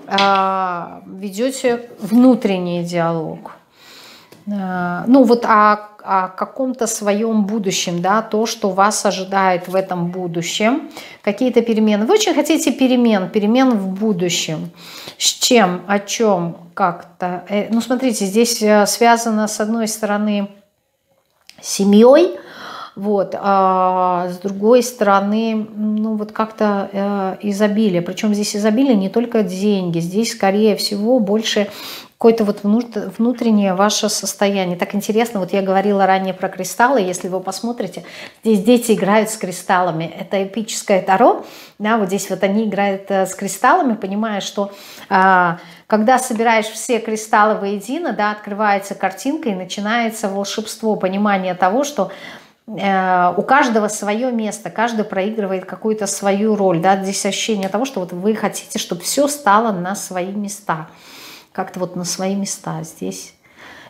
ведете внутренний диалог? Ну вот о каком-то своем будущем, да, то, что вас ожидает в этом будущем, какие-то перемены. Вы очень хотите перемен в будущем. С чем, о чем, как-то. Ну, смотрите, здесь связано, с одной стороны, с семьей, вот, а с другой стороны, ну, вот как-то изобилие. Причем здесь изобилие не только деньги, здесь, скорее всего, больше какое-то вот внутреннее ваше состояние. Так интересно, вот я говорила ранее про кристаллы, если вы посмотрите, здесь дети играют с кристаллами, это эпическое таро, да, вот здесь вот они играют с кристаллами, понимая, что когда собираешь все кристаллы воедино, да, открывается картинка и начинается волшебство, понимание того, что у каждого свое место, каждый проигрывает какую-то свою роль, да, здесь ощущение того, что вот вы хотите, чтобы все стало на свои места, как-то вот на свои места здесь.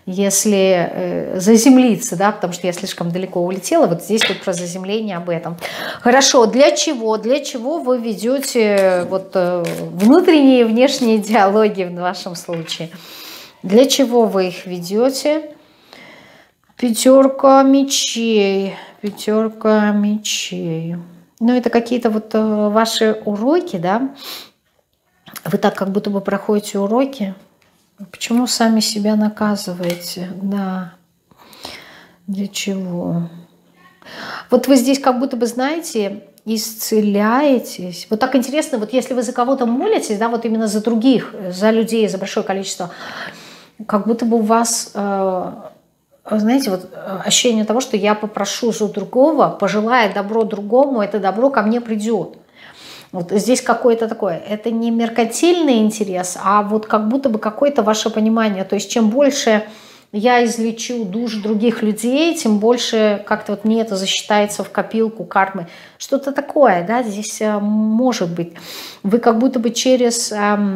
если заземлиться, да, потому что я слишком далеко улетела, вот здесь вот про заземление об этом. Хорошо, для чего? Для чего вы ведете вот внутренние и внешние диалоги в вашем случае? Для чего вы их ведете? Пятерка мечей, пятерка мечей. Ну, это какие-то вот ваши уроки, да? Вы так как будто бы проходите уроки. Почему сами себя наказываете? Да. Для чего? Вот вы здесь как будто бы, знаете, исцеляетесь. Вот так интересно, вот если вы за кого-то молитесь, да, вот именно за других, за людей, за большое количество, как будто бы у вас, знаете, вот ощущение того, что я попрошу за другого, пожелая добро другому, это добро ко мне придет. Вот здесь какое-то такое, это не меркантильный интерес, а вот как будто бы какое-то ваше понимание. То есть чем больше я излечу душ других людей, тем больше как-то вот мне это засчитается в копилку кармы. Что-то такое, да, здесь может быть. Вы как будто бы через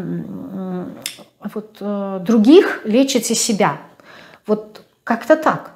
других лечите себя. Вот как-то так.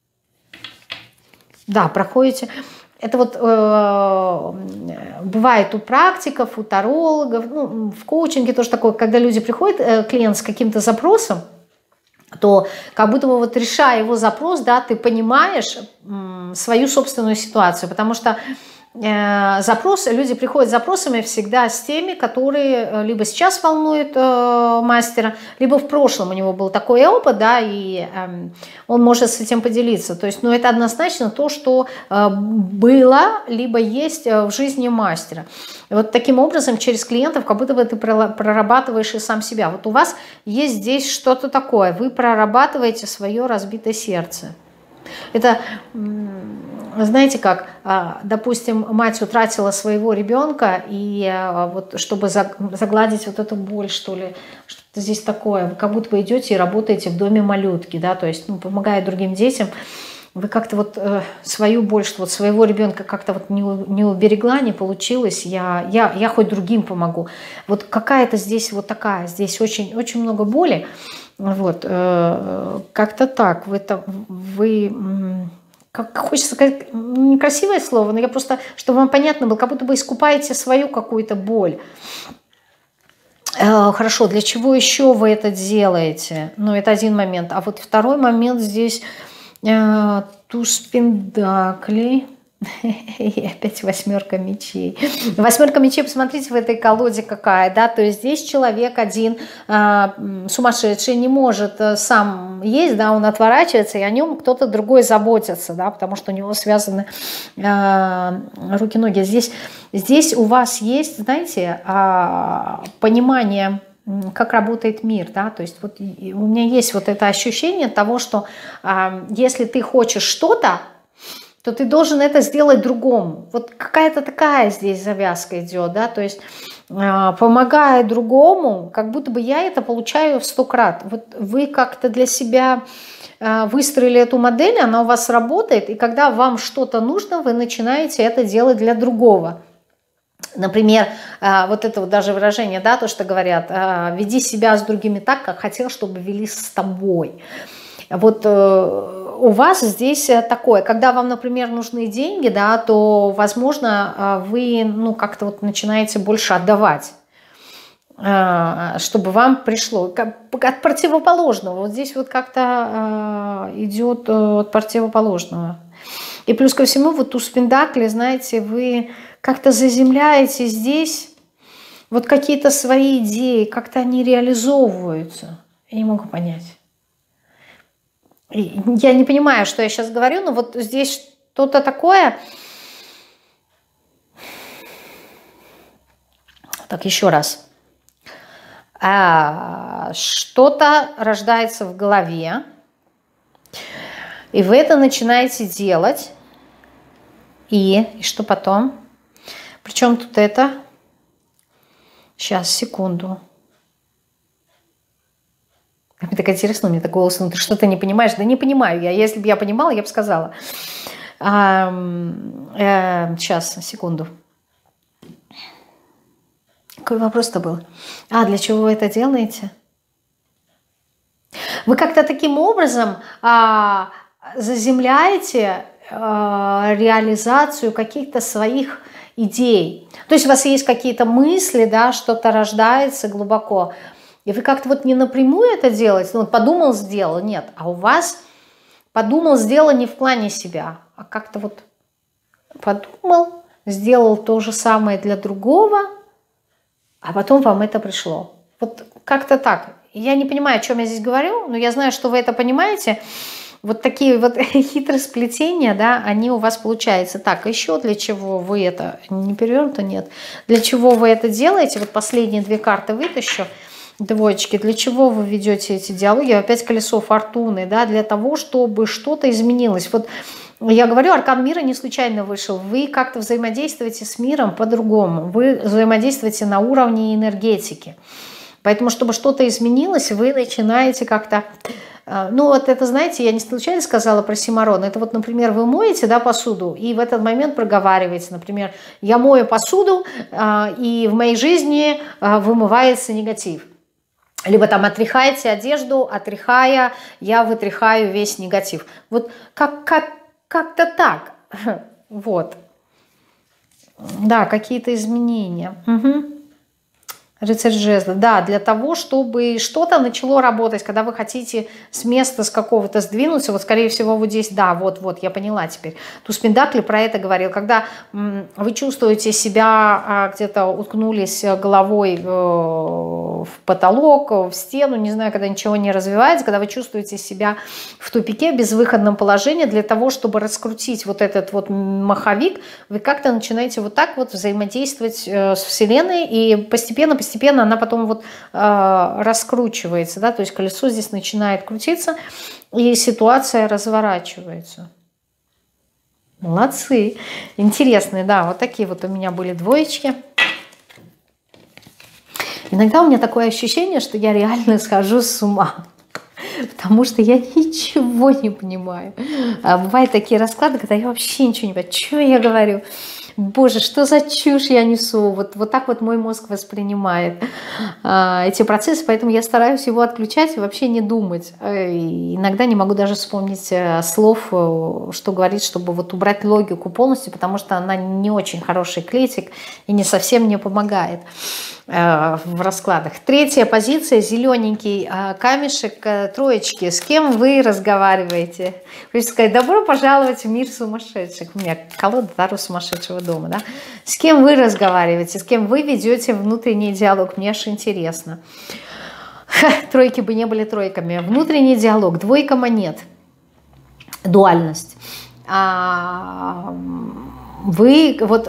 Да, проходите... Это вот бывает у практиков, у тарологов, ну, в коучинге тоже такое, когда люди приходят, клиент с каким-то запросом, то как будто бы вот решая его запрос, да, ты понимаешь свою собственную ситуацию, потому что люди приходят с запросами всегда с теми, которые либо сейчас волнуют мастера, либо в прошлом у него был такой опыт, да, и он может с этим поделиться. То есть, ну, это однозначно то, что было, либо есть в жизни мастера. И вот таким образом через клиентов как будто бы ты прорабатываешь и сам себя. Вот у вас есть здесь что-то такое, вы прорабатываете свое разбитое сердце. Это, знаете как, допустим, мать утратила своего ребенка, и вот чтобы загладить вот эту боль, что ли, что-то здесь такое, вы как будто бы идете и работаете в доме малютки, да, то есть, ну, помогая другим детям, вы как-то вот свою боль, что вот своего ребенка как-то вот не уберегла, не получилось, я хоть другим помогу. Вот какая-то здесь вот такая, здесь очень, очень много боли. Вот, как-то так, как хочется сказать, некрасивое слово, но я просто, чтобы вам понятно было, как будто бы искупаете свою какую-то боль. Хорошо, для чего еще вы это делаете? Ну, это один момент. А вот второй момент здесь туз пентаклей. И опять восьмерка мечей. Восьмерка мечей, посмотрите, в этой колоде какая, да, то есть здесь человек один сумасшедший, не может сам есть, да, он отворачивается, и о нем кто-то другой заботится, да, потому что у него связаны руки-ноги. Здесь у вас есть, знаете, понимание, как работает мир, да, то есть вот у меня есть вот это ощущение того, что если ты хочешь что-то, то ты должен это сделать другому. Вот какая-то такая здесь завязка идет, да, то есть помогая другому, как будто бы я это получаю в 100 крат. Вот вы как-то для себя выстроили эту модель, она у вас работает, и когда вам что-то нужно, вы начинаете это делать для другого. Например, вот это вот даже выражение, да, то, что говорят, веди себя с другими так, как хотел, чтобы вели с тобой. Вот у вас здесь такое, когда вам, например, нужны деньги, да, то, возможно, вы, ну, как-то вот начинаете больше отдавать, чтобы вам пришло. От противоположного. Вот здесь вот как-то идет от противоположного. И плюс ко всему, вот туз пентаклей, знаете, вы как-то заземляете здесь вот какие-то свои идеи, как-то они реализовываются. Я не могу понять. Я не понимаю, что я сейчас говорю, но вот здесь что-то такое. Так, еще раз. Что-то рождается в голове, и вы это начинаете делать. И что потом? Причем тут это? Сейчас, секунду. Мне так интересно, у меня такой голос, ну ты что-то не понимаешь? Да не понимаю я. Если бы я понимала, я бы сказала. Сейчас, секунду. Какой вопрос-то был? Для чего вы это делаете? Вы как-то таким образом заземляете реализацию каких-то своих идей. То есть у вас есть какие-то мысли, да, что-то рождается глубоко. И вы как-то вот не напрямую это делаете, ну, подумал, сделал, нет. А у вас подумал, сделал не в плане себя, а как-то вот подумал, сделал то же самое для другого, а потом вам это пришло. Вот как-то так. Я не понимаю, о чем я здесь говорю, но я знаю, что вы это понимаете. Вот такие вот хитросплетения, да, они у вас получаются. Так, еще для чего вы это, не перевернуто, нет, для чего вы это делаете, вот последние две карты вытащу, двоечки, для чего вы ведете эти диалоги, опять колесо фортуны, да, для того, чтобы что-то изменилось. Вот я говорю, аркан мира не случайно вышел, вы как-то взаимодействуете с миром по-другому, вы взаимодействуете на уровне энергетики. Поэтому, чтобы что-то изменилось, вы начинаете как-то... Ну вот это, знаете, я не случайно сказала про Симарон. Это вот, например, вы моете, да, посуду, и в этот момент проговариваете, например, я мою посуду, и в моей жизни вымывается негатив. Либо там отряхаете одежду, отряхая, я вытряхаю весь негатив. Вот как-то так. Вот. Да, какие-то изменения. Угу. Рыцарь жезлов. Да, для того, чтобы что-то начало работать, когда вы хотите с места, с какого-то сдвинуться, вот скорее всего вот здесь, да, вот, я поняла теперь. Туз Пентаклей про это говорил. Когда вы чувствуете себя, где-то уткнулись головой в потолок, в стену, не знаю, когда ничего не развивается, когда вы чувствуете себя в тупике, в безвыходном положении, для того, чтобы раскрутить вот этот вот маховик, вы как-то начинаете вот так вот взаимодействовать с Вселенной, и постепенно она потом вот раскручивается, да, то есть колесо здесь начинает крутиться, и ситуация разворачивается. Молодцы, интересные, да, вот такие вот у меня были двоечки. Иногда у меня такое ощущение, что я реально схожу с ума, потому что я ничего не понимаю. Бывают такие расклады, когда я вообще ничего не понимаю, что я говорю. Боже, что за чушь я несу? Вот так вот мой мозг воспринимает эти процессы, поэтому я стараюсь его отключать и вообще не думать. И иногда не могу даже вспомнить слов, что говорить, чтобы вот убрать логику полностью, потому что она не очень хороший клетик и не совсем мне помогает в раскладах. Третья позиция, зелененький камешек, троечки. С кем вы разговариваете? Хочется сказать, добро пожаловать в мир сумасшедших. У меня колода Таро сумасшедшего дома. Да? С кем вы разговариваете? С кем вы ведете внутренний диалог? Мне аж интересно. Тройки бы не были тройками. Внутренний диалог, двойка монет. Дуальность. Вы вот...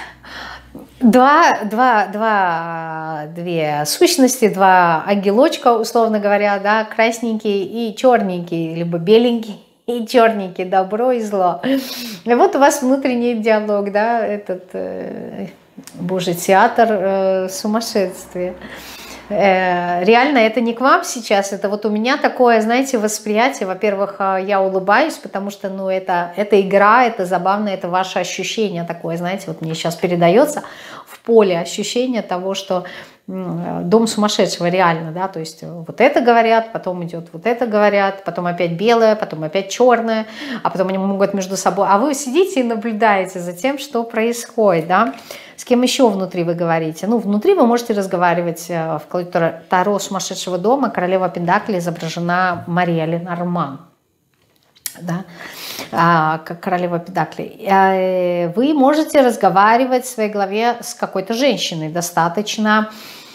Две сущности, два ангелочка, условно говоря, да, красненький и черненький, либо беленький и черненький, добро и зло. И вот у вас внутренний диалог, да, этот, боже, театр сумасшествия. Реально это не к вам сейчас, это вот у меня такое, знаете, восприятие. Во-первых, я улыбаюсь, потому что, ну, это игра, это забавно, это ваше ощущение такое, знаете, вот мне сейчас передается в поле ощущение того, что дом сумасшедшего реально, да, то есть вот это говорят, потом идет вот это говорят, потом опять белое, потом опять черное, а потом они могут между собой, а вы сидите и наблюдаете за тем, что происходит, да. С кем еще внутри вы говорите? Ну, внутри вы можете разговаривать в колоде Таро сумасшедшего дома. Королева Пентаклей изображена Мария Ленорман. Да? Как королева Пентаклей. Вы можете разговаривать в своей голове с какой-то женщиной. Достаточно.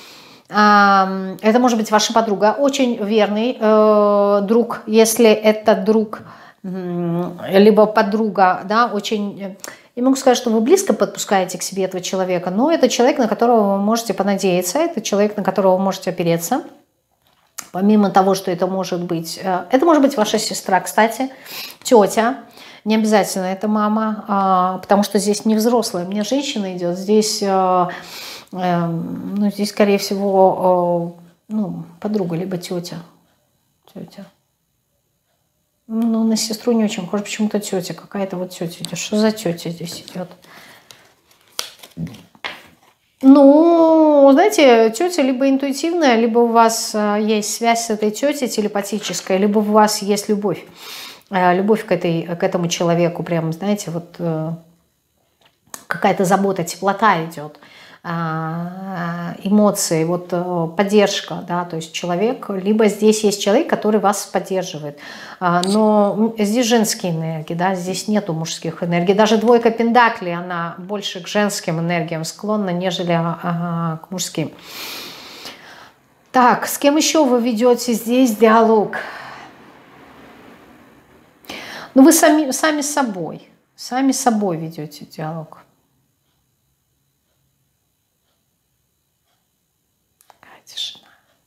Это может быть ваша подруга. Очень верный друг, если это друг, либо подруга, да, очень... Я могу сказать, что вы близко подпускаете к себе этого человека, но это человек, на которого вы можете понадеяться, это человек, на которого вы можете опереться. Помимо того, что это может быть ваша сестра, кстати, тетя, не обязательно это мама, потому что здесь не взрослая, мне женщина идет, здесь, здесь скорее всего, подруга, либо тетя. Ну, на сестру не очень похоже, почему-то тетя, какая-то вот тетя идет. Что за тетя здесь идет? Ну, знаете, тетя либо интуитивная, либо у вас есть связь с этой тетей телепатическая, либо у вас есть любовь. Любовь к этому человеку, прям, знаете, вот какая-то забота, теплота идет, эмоции, вот поддержка, да, то есть человек, либо здесь есть человек, который вас поддерживает, но здесь женские энергии, да, здесь нету мужских энергий, даже двойка пентаклей, она больше к женским энергиям склонна, нежели к мужским. Так, с кем еще вы ведете здесь диалог? Ну, вы сами с собой ведете диалог. Тишина.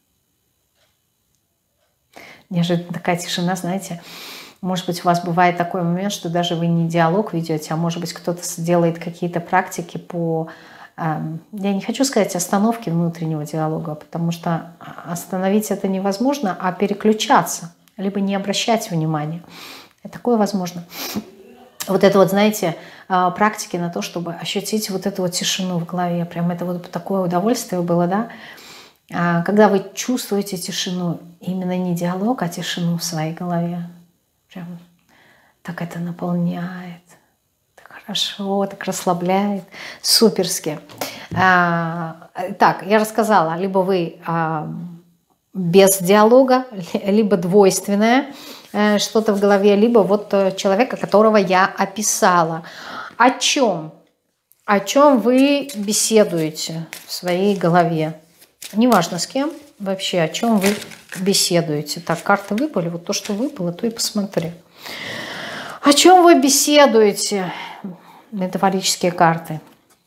Неожиданно такая тишина, знаете. Может быть, у вас бывает такой момент, что даже вы не диалог ведете, а может быть, кто-то делает какие-то практики по... Я не хочу сказать остановки внутреннего диалога, потому что остановить это невозможно, а переключаться, либо не обращать внимания. И такое возможно. Вот это вот, знаете, практики на то, чтобы ощутить вот эту вот тишину в голове. Прям это вот такое удовольствие было, да? Когда вы чувствуете тишину, именно не диалог, а тишину в своей голове. Прям так это наполняет, так хорошо, так расслабляет, суперски. Так, я рассказала, либо вы без диалога, либо двойственное что-то в голове, либо вот человека, которого я описала. О чем? О чем вы беседуете в своей голове? Неважно с кем, вообще о чем вы беседуете. Так, карты выпали, вот то, что выпало, то и посмотри. О чем вы беседуете? Метафорические карты.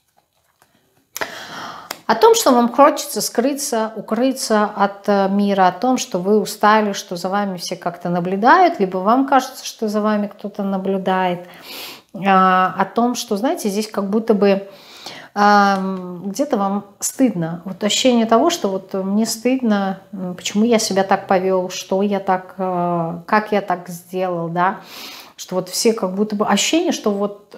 О том, что вам хочется скрыться, укрыться от мира, о том, что вы устали, что за вами все как-то наблюдают, либо вам кажется, что за вами кто-то наблюдает. О том, что, знаете, здесь как будто бы где-то вам стыдно. Вот ощущение того, что вот мне стыдно, почему я себя так повел, что я так, как я так сделал, да, что вот все как будто бы ощущение, что вот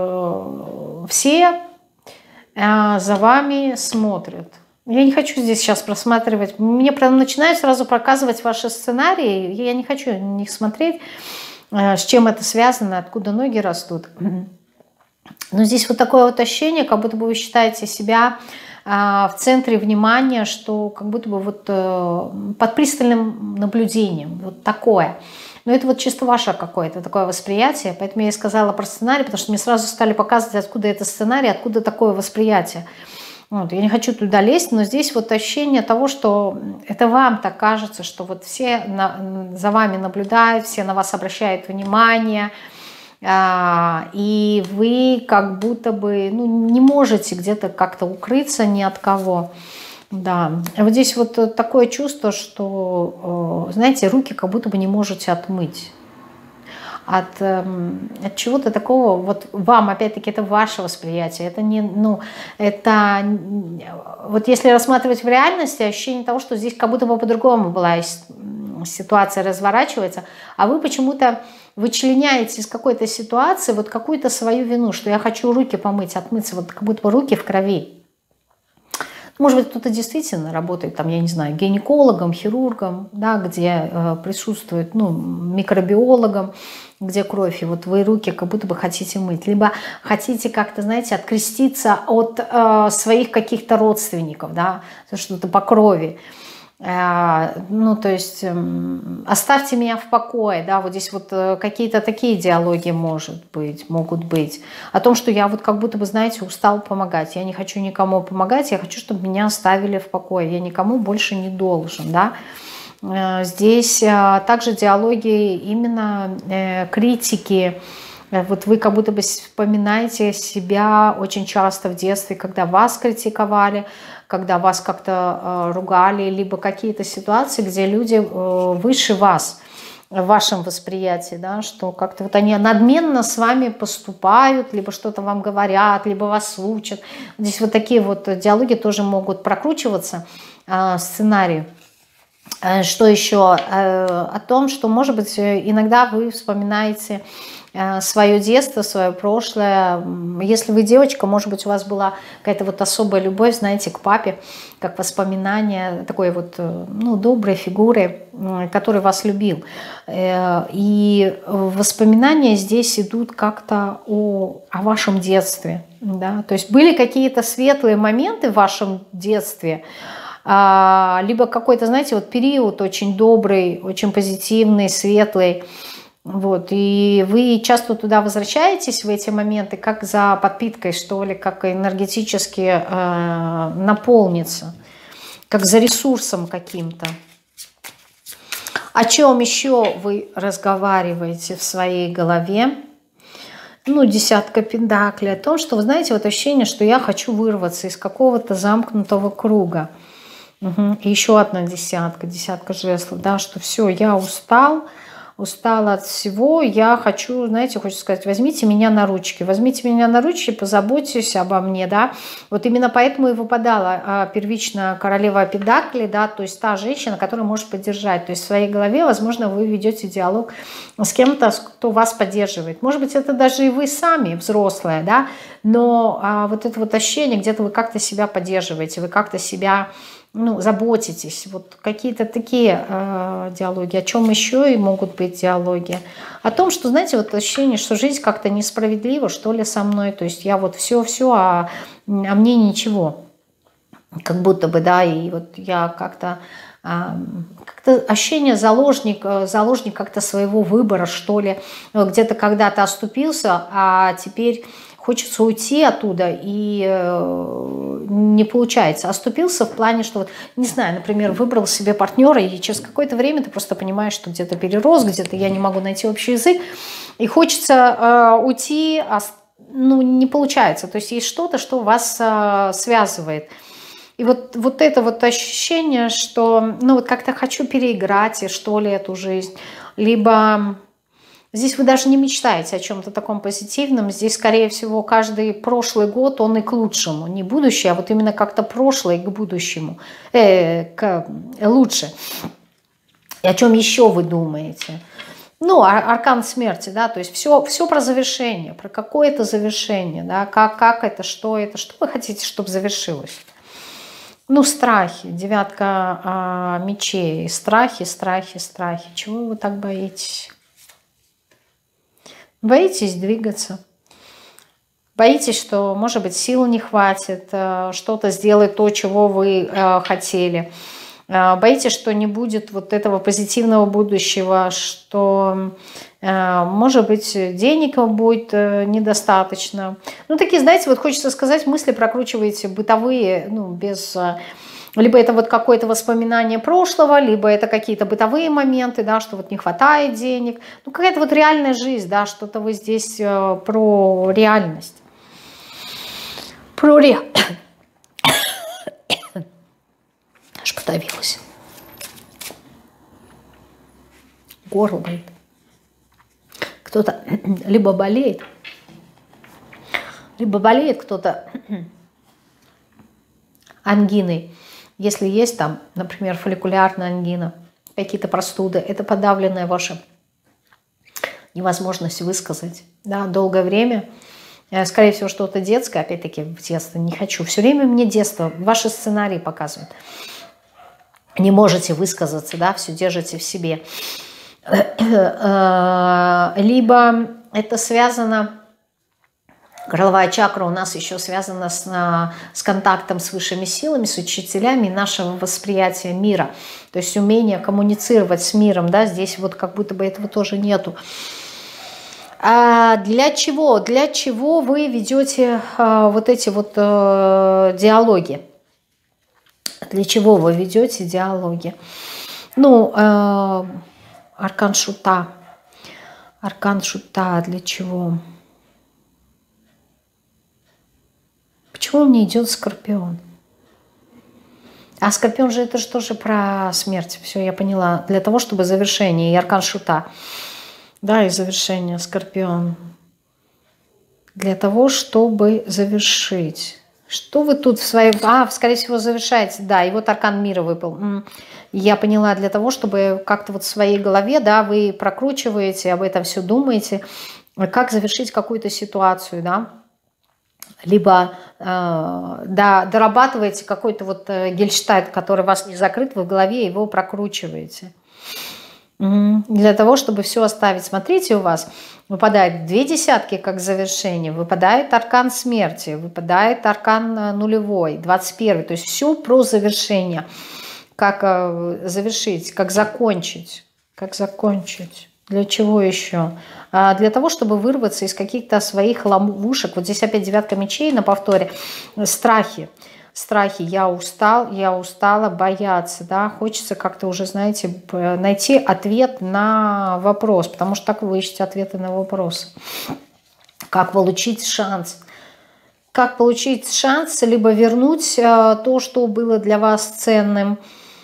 все за вами смотрят. Я не хочу здесь сейчас просматривать, мне прям начинают сразу показывать ваши сценарии, я не хочу на них смотреть, с чем это связано, откуда ноги растут. Но здесь вот такое вот ощущение, как будто бы вы считаете себя в центре внимания, что как будто бы вот под пристальным наблюдением, вот такое. Но это вот чисто ваше какое-то такое восприятие, поэтому я и сказала про сценарий, потому что мне сразу стали показывать, откуда это сценарий, откуда такое восприятие. Вот, я не хочу туда лезть, но здесь вот ощущение того, что это вам так кажется, что вот все за вами наблюдают, все на вас обращают внимание, и вы как будто бы не можете где-то как-то укрыться ни от кого. Да, вот здесь вот такое чувство, что, знаете, руки как будто бы не можете отмыть. От чего-то такого, вот вам, опять-таки, это ваше восприятие, это не, это, вот если рассматривать в реальности, ощущение того, что здесь как будто бы по-другому была ситуация разворачивается, а вы почему-то вычленяете из какой-то ситуации вот какую-то свою вину, что я хочу руки помыть, отмыться, вот как будто бы руки в крови. Может быть, кто-то действительно работает, там, я не знаю, гинекологом, хирургом, да, где присутствует, микробиологом, где кровь, и вот вы руки как будто бы хотите мыть. Либо хотите как-то, знаете, откреститься от своих каких-то родственников, да, что-то по крови. То есть оставьте меня в покое, да, вот здесь вот какие-то такие диалоги могут быть, о том, что я вот как будто бы, знаете, устал помогать, я не хочу никому помогать, я хочу, чтобы меня оставили в покое, я никому больше не должен, да. Здесь также диалоги именно критики. Вот вы как будто бы вспоминаете себя очень часто в детстве, когда вас критиковали, когда вас как-то ругали, либо какие-то ситуации, где люди выше вас в вашем восприятии, да, что как-то вот они надменно с вами поступают, либо что-то вам говорят, либо вас учат. Здесь вот такие вот диалоги тоже могут прокручиваться, сценарии. Что еще? О том, что, может быть, иногда вы вспоминаете свое детство, свое прошлое. Если вы девочка, может быть, у вас была какая-то вот особая любовь, знаете, к папе, как воспоминание такой вот, ну, доброй фигуры, который вас любил. И воспоминания здесь идут как-то о вашем детстве, да? То есть были какие-то светлые моменты в вашем детстве, либо какой-то, знаете, вот период очень добрый, очень позитивный, светлый, вот, и вы часто туда возвращаетесь в эти моменты, как за подпиткой, что ли, как энергетически наполниться, как за ресурсом каким-то. О чем еще вы разговариваете в своей голове? Ну, десятка пентаклей, о том, что, вы знаете, вот ощущение, что я хочу вырваться из какого-то замкнутого круга. Угу. И еще одна десятка жезлов, да, что все, я устал от всего, я хочу, знаете, хочется сказать, возьмите меня на ручки, позаботьтесь обо мне, да, вот именно поэтому и выпадала первично королева пентаклей, да, то есть та женщина, которая может поддержать, то есть в своей голове, возможно, вы ведете диалог с кем-то, кто вас поддерживает, может быть, это даже и вы сами, взрослые, да, но вот это вот ощущение, где-то вы как-то себя поддерживаете, вы как-то себя, ну, заботитесь, вот какие-то такие диалоги. О чем еще и могут быть диалоги? О том, что, знаете, вот ощущение, что жизнь как-то несправедлива, что ли, со мной, то есть я вот все, а мне ничего, как будто бы, да, и вот я как-то ощущение заложник как-то своего выбора, что ли, где-то когда-то оступился, а теперь хочется уйти оттуда, и не получается. Оступился в плане, что, вот, не знаю, например, выбрал себе партнера, и через какое-то время ты просто понимаешь, что где-то перерос, где-то я не могу найти общий язык, и хочется уйти, ну, не получается. То есть есть что-то, что вас связывает. И вот это вот ощущение, что, ну, вот как-то хочу переиграть, что ли, эту жизнь, либо... Здесь вы даже не мечтаете о чем-то таком позитивном. Здесь, скорее всего, каждый прошлый год, он и к лучшему. Не будущее, а вот именно как-то прошлое к будущему. Лучше. И о чем еще вы думаете? Ну, аркан смерти, да, то есть все про завершение, про какое-то завершение, да, как это, что вы хотите, чтобы завершилось? Ну, страхи, девятка мечей, страхи. Чего вы так боитесь? Боитесь двигаться, боитесь, что, может быть, сил не хватит, что-то сделать то, чего вы хотели. Боитесь, что не будет вот этого позитивного будущего, что, может быть, денег будет недостаточно. Ну, такие, знаете, вот хочется сказать, мысли прокручиваете бытовые, ну, без... Либо это вот какое-то воспоминание прошлого, либо это какие-то бытовые моменты, да, что вот не хватает денег. Ну, какая-то вот реальная жизнь, да, что-то вы здесь про реальность. Аж подавилась. Горло болит. Кто-то либо болеет кто-то ангиной. Если есть там, например, фолликулярная ангина, какие-то простуды, это подавленная ваша невозможность высказать, да, долгое время. Скорее всего, что-то детское, опять-таки, в детство не хочу. Все время мне детство, ваши сценарии показывают. Не можете высказаться, да, все держите в себе. Либо это связано... Горловая чакра у нас еще связана с контактом с высшими силами, с учителями нашего восприятия мира. То есть умение коммуницировать с миром, да, здесь вот как будто бы этого тоже нету. А для чего? Для чего вы ведете вот эти вот диалоги? Для чего вы ведете диалоги? Ну, аркан шута. Аркан шута для чего? Почему мне идет Скорпион? А Скорпион же это же тоже про смерть. Все, я поняла. Для того, чтобы завершение. И аркан шута. Да, и завершение Скорпион. Для того, чтобы завершить. Что вы тут в своей... скорее всего, завершаете. Да, и вот аркан мира выпал. Я поняла, для того, чтобы как-то вот в своей голове, да, вы прокручиваете, об этом все думаете, как завершить какую-то ситуацию, да, либо да, дорабатываете какой-то вот гельштальт, который у вас не закрыт, вы в голове его прокручиваете. Для того, чтобы все оставить. Смотрите, у вас выпадает 2 десятки как завершение, выпадает аркан смерти, выпадает аркан нулевой, 21. То есть все про завершение. Как завершить, как закончить. Как закончить. Для чего еще? Для того, чтобы вырваться из каких-то своих ловушек. Вот здесь опять 9 мечей на повторе. Страхи. Страхи. Я устал, я устала бояться. Да? Хочется как-то уже, знаете, найти ответ на вопрос. Потому что так вы ищете ответы на вопросы. Как получить шанс? Как получить шанс, либо вернуть то, что было для вас ценным,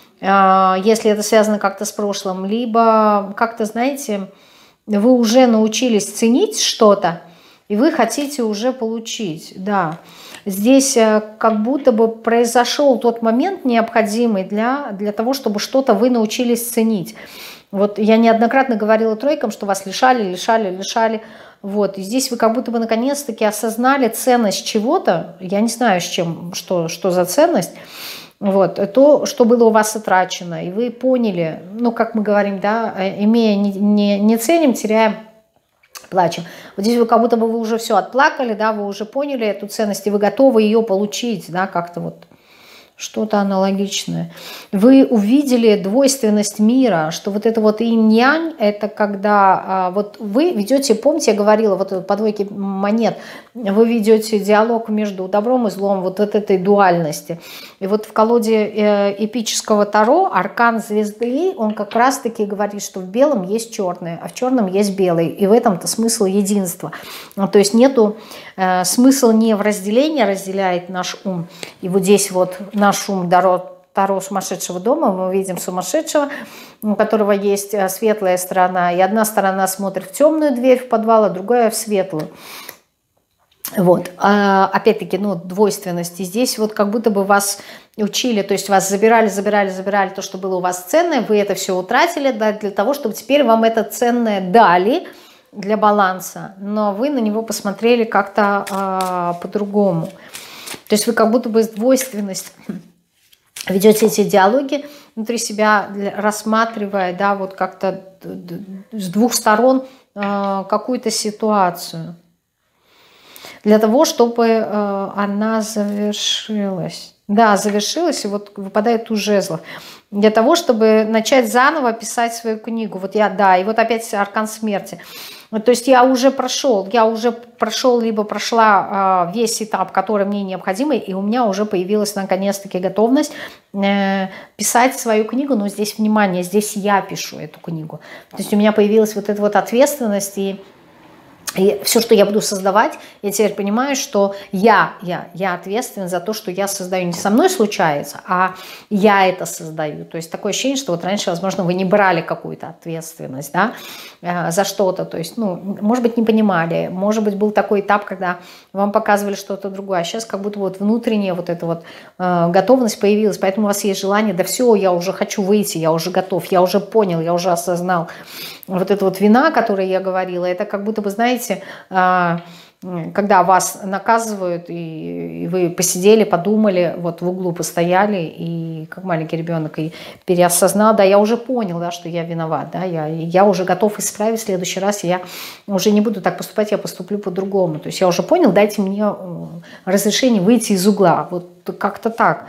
если это связано как-то с прошлым, либо как-то, знаете, вы уже научились ценить что-то, и вы хотите уже получить, да. Здесь как будто бы произошел тот момент необходимый для того, чтобы что-то вы научились ценить. Вот я неоднократно говорила тройкам, что вас лишали. Вот, и здесь вы как будто бы наконец-таки осознали ценность чего-то, я не знаю, с чем, что за ценность, вот, то, что было у вас утрачено, и вы поняли, ну, как мы говорим, да, имея не ценим, теряем, плачем. Вот здесь вы как будто бы вы уже все отплакали, да, вы уже поняли эту ценность, и вы готовы ее получить, да, как-то вот что-то аналогичное. Вы увидели двойственность мира, что вот это вот инь-янь, это когда вот вы ведете, помните, я говорила, вот по двойке монет, вы ведете диалог между добром и злом, вот от этой дуальности. И вот в колоде эпического Таро аркан звезды, он как раз-таки говорит, что в белом есть черное, а в черном есть белый. И в этом-то смысл единства. То есть нету смысл не в разделении, разделяет наш ум. И вот здесь вот наш ум Таро сумасшедшего дома, мы видим сумасшедшего, у которого есть светлая сторона, и одна сторона смотрит в темную дверь в подвал, а другая в светлую. Вот, опять-таки, ну, двойственность. И здесь вот как будто бы вас учили, то есть вас забирали то, что было у вас ценное, вы это все утратили, да, для того, чтобы теперь вам это ценное дали для баланса, но вы на него посмотрели как-то по-другому. То есть вы как будто бы двойственность ведете эти диалоги внутри себя, рассматривая, да, вот как-то с двух сторон какую-то ситуацию. Для того, чтобы она завершилась. Да, завершилась, и вот выпадает туз жезлов. Для того, чтобы начать заново писать свою книгу. Вот я, да, и вот опять аркан смерти. То есть я уже прошел, либо прошла весь этап, который мне необходимый, и у меня уже появилась наконец-таки готовность писать свою книгу. Но здесь, внимание, здесь я пишу эту книгу. То есть у меня появилась вот эта вот ответственность, и все, что я буду создавать, я теперь понимаю, что я ответственен за то, что я создаю. Не со мной случается, а я это создаю. То есть такое ощущение, что вот раньше, возможно, вы не брали какую-то ответственность, да, за что-то. То есть, ну, может быть, не понимали. Может быть, был такой этап, когда вам показывали что-то другое. А сейчас как будто вот внутренняя вот эта вот готовность появилась. Поэтому у вас есть желание, да все, я уже хочу выйти, я уже готов, я уже понял, я уже осознал. Вот эта вот вина, о которой я говорила, это как будто бы, знаете, когда вас наказывают, и вы посидели, подумали, вот в углу постояли, и как маленький ребенок, и переосознал, да, я уже понял, да, что я виноват, да, я уже готов исправить, в следующий раз я уже не буду так поступать, я поступлю по-другому. То есть я уже понял, дайте мне разрешение выйти из угла. Вот как-то так.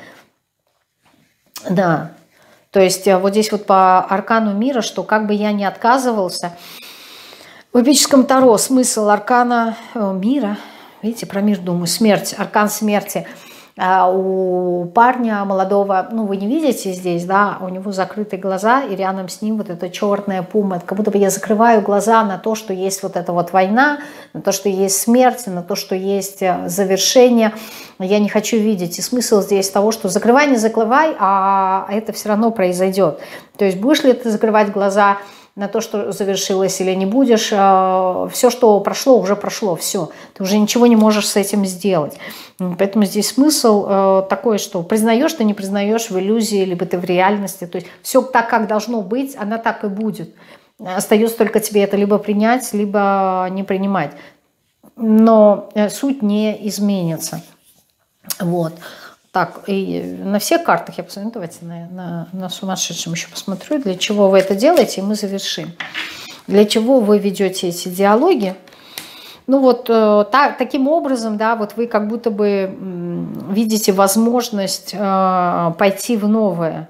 Да. То есть вот здесь вот по аркану мира, что как бы я ни отказывался, в эпическом Таро смысл аркана мира, видите, про мир думаю, смерть, аркан смерти. У парня молодого, ну вы не видите здесь, да, у него закрыты глаза, и рядом с ним вот эта черная пума. Это как будто бы я закрываю глаза на то, что есть вот эта вот война, на то, что есть смерть, на то, что есть завершение. Я не хочу видеть. И смысл здесь того, что закрывай, не закрывай, а это все равно произойдет. То есть будешь ли ты закрывать глаза на то, что завершилось или не будешь. Все, что прошло, уже прошло, все. Ты уже ничего не можешь с этим сделать. Поэтому здесь смысл такой, что признаешь ты, не признаешь в иллюзии, либо ты в реальности. То есть все так, как должно быть, она так и будет. Остается только тебе это либо принять, либо не принимать. Но суть не изменится. Вот. Так, и на всех картах я посмотрю, давайте на сумасшедшем еще посмотрю, для чего вы это делаете, и мы завершим. Для чего вы ведете эти диалоги? Ну вот таким образом, да, вот вы как будто бы видите возможность пойти в новое.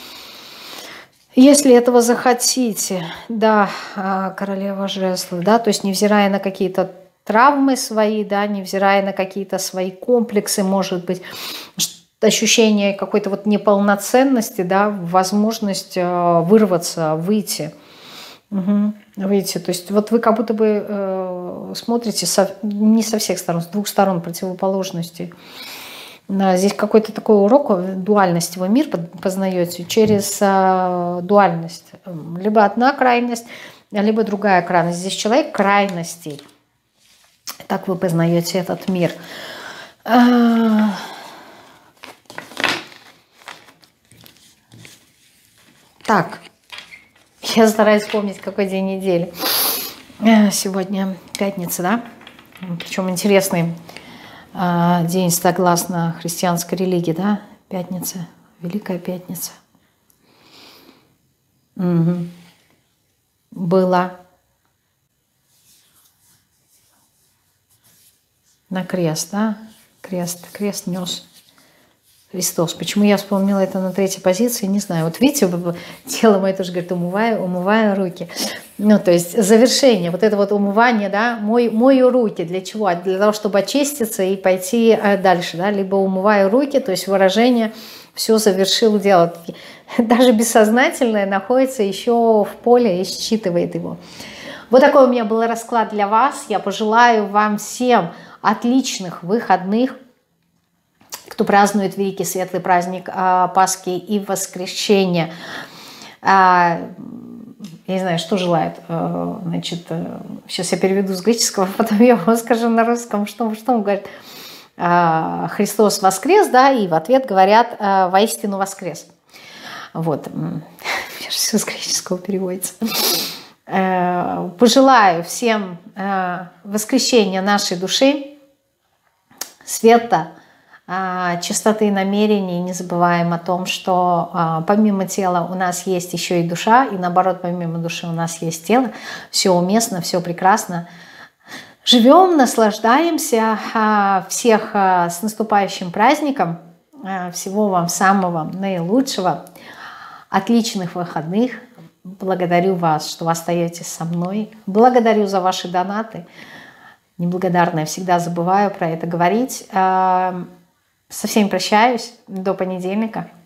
Если этого захотите, да, королева жезлов, да, то есть невзирая на какие-то травмы свои, да, невзирая на какие-то свои комплексы, может быть, ощущение какой-то вот неполноценности, да, возможность вырваться, выйти. Выйти. То есть вот вы как будто бы смотрите не со всех сторон, с двух сторон противоположностей. Здесь какой-то такой урок дуальности, вы мир познаете через дуальность. Либо одна крайность, либо другая крайность. Здесь человек крайностей. Так вы познаете этот мир. Так, я стараюсь вспомнить, какой день недели. Сегодня пятница, да? Причем интересный день согласно христианской религии, да? Пятница, Великая Пятница. Угу. Была на крест, да? Крест нес Христос. Почему я вспомнила это на третьей позиции, не знаю. Вот видите, тело мое тоже говорит, умываю руки. Ну, то есть завершение, вот это вот умывание, да, мою руки. Для чего? Для того, чтобы очиститься и пойти дальше, да, либо умываю руки, то есть выражение «все завершил дело». Даже бессознательное находится еще в поле и считывает его. Вот такой у меня был расклад для вас. Я пожелаю вам всем отличных выходных. Кто празднует великий светлый праздник Пасхи и Воскресения. Я не знаю, что желает. Значит, сейчас я переведу с греческого, потом я вам скажу на русском, что он говорит. Христос воскрес, да, и в ответ говорят «воистину воскрес». Вот, все с греческого переводится. Пожелаю всем воскресения нашей души, света, чистоты намерений. Не забываем о том, что помимо тела у нас есть еще и душа, и наоборот, помимо души у нас есть тело. Все уместно, все прекрасно. Живем, наслаждаемся. Всех с наступающим праздником. Всего вам самого наилучшего. Отличных выходных. Благодарю вас, что вы остаетесь со мной. Благодарю за ваши донаты. Неблагодарная, всегда забываю про это говорить. Со всеми прощаюсь. До понедельника.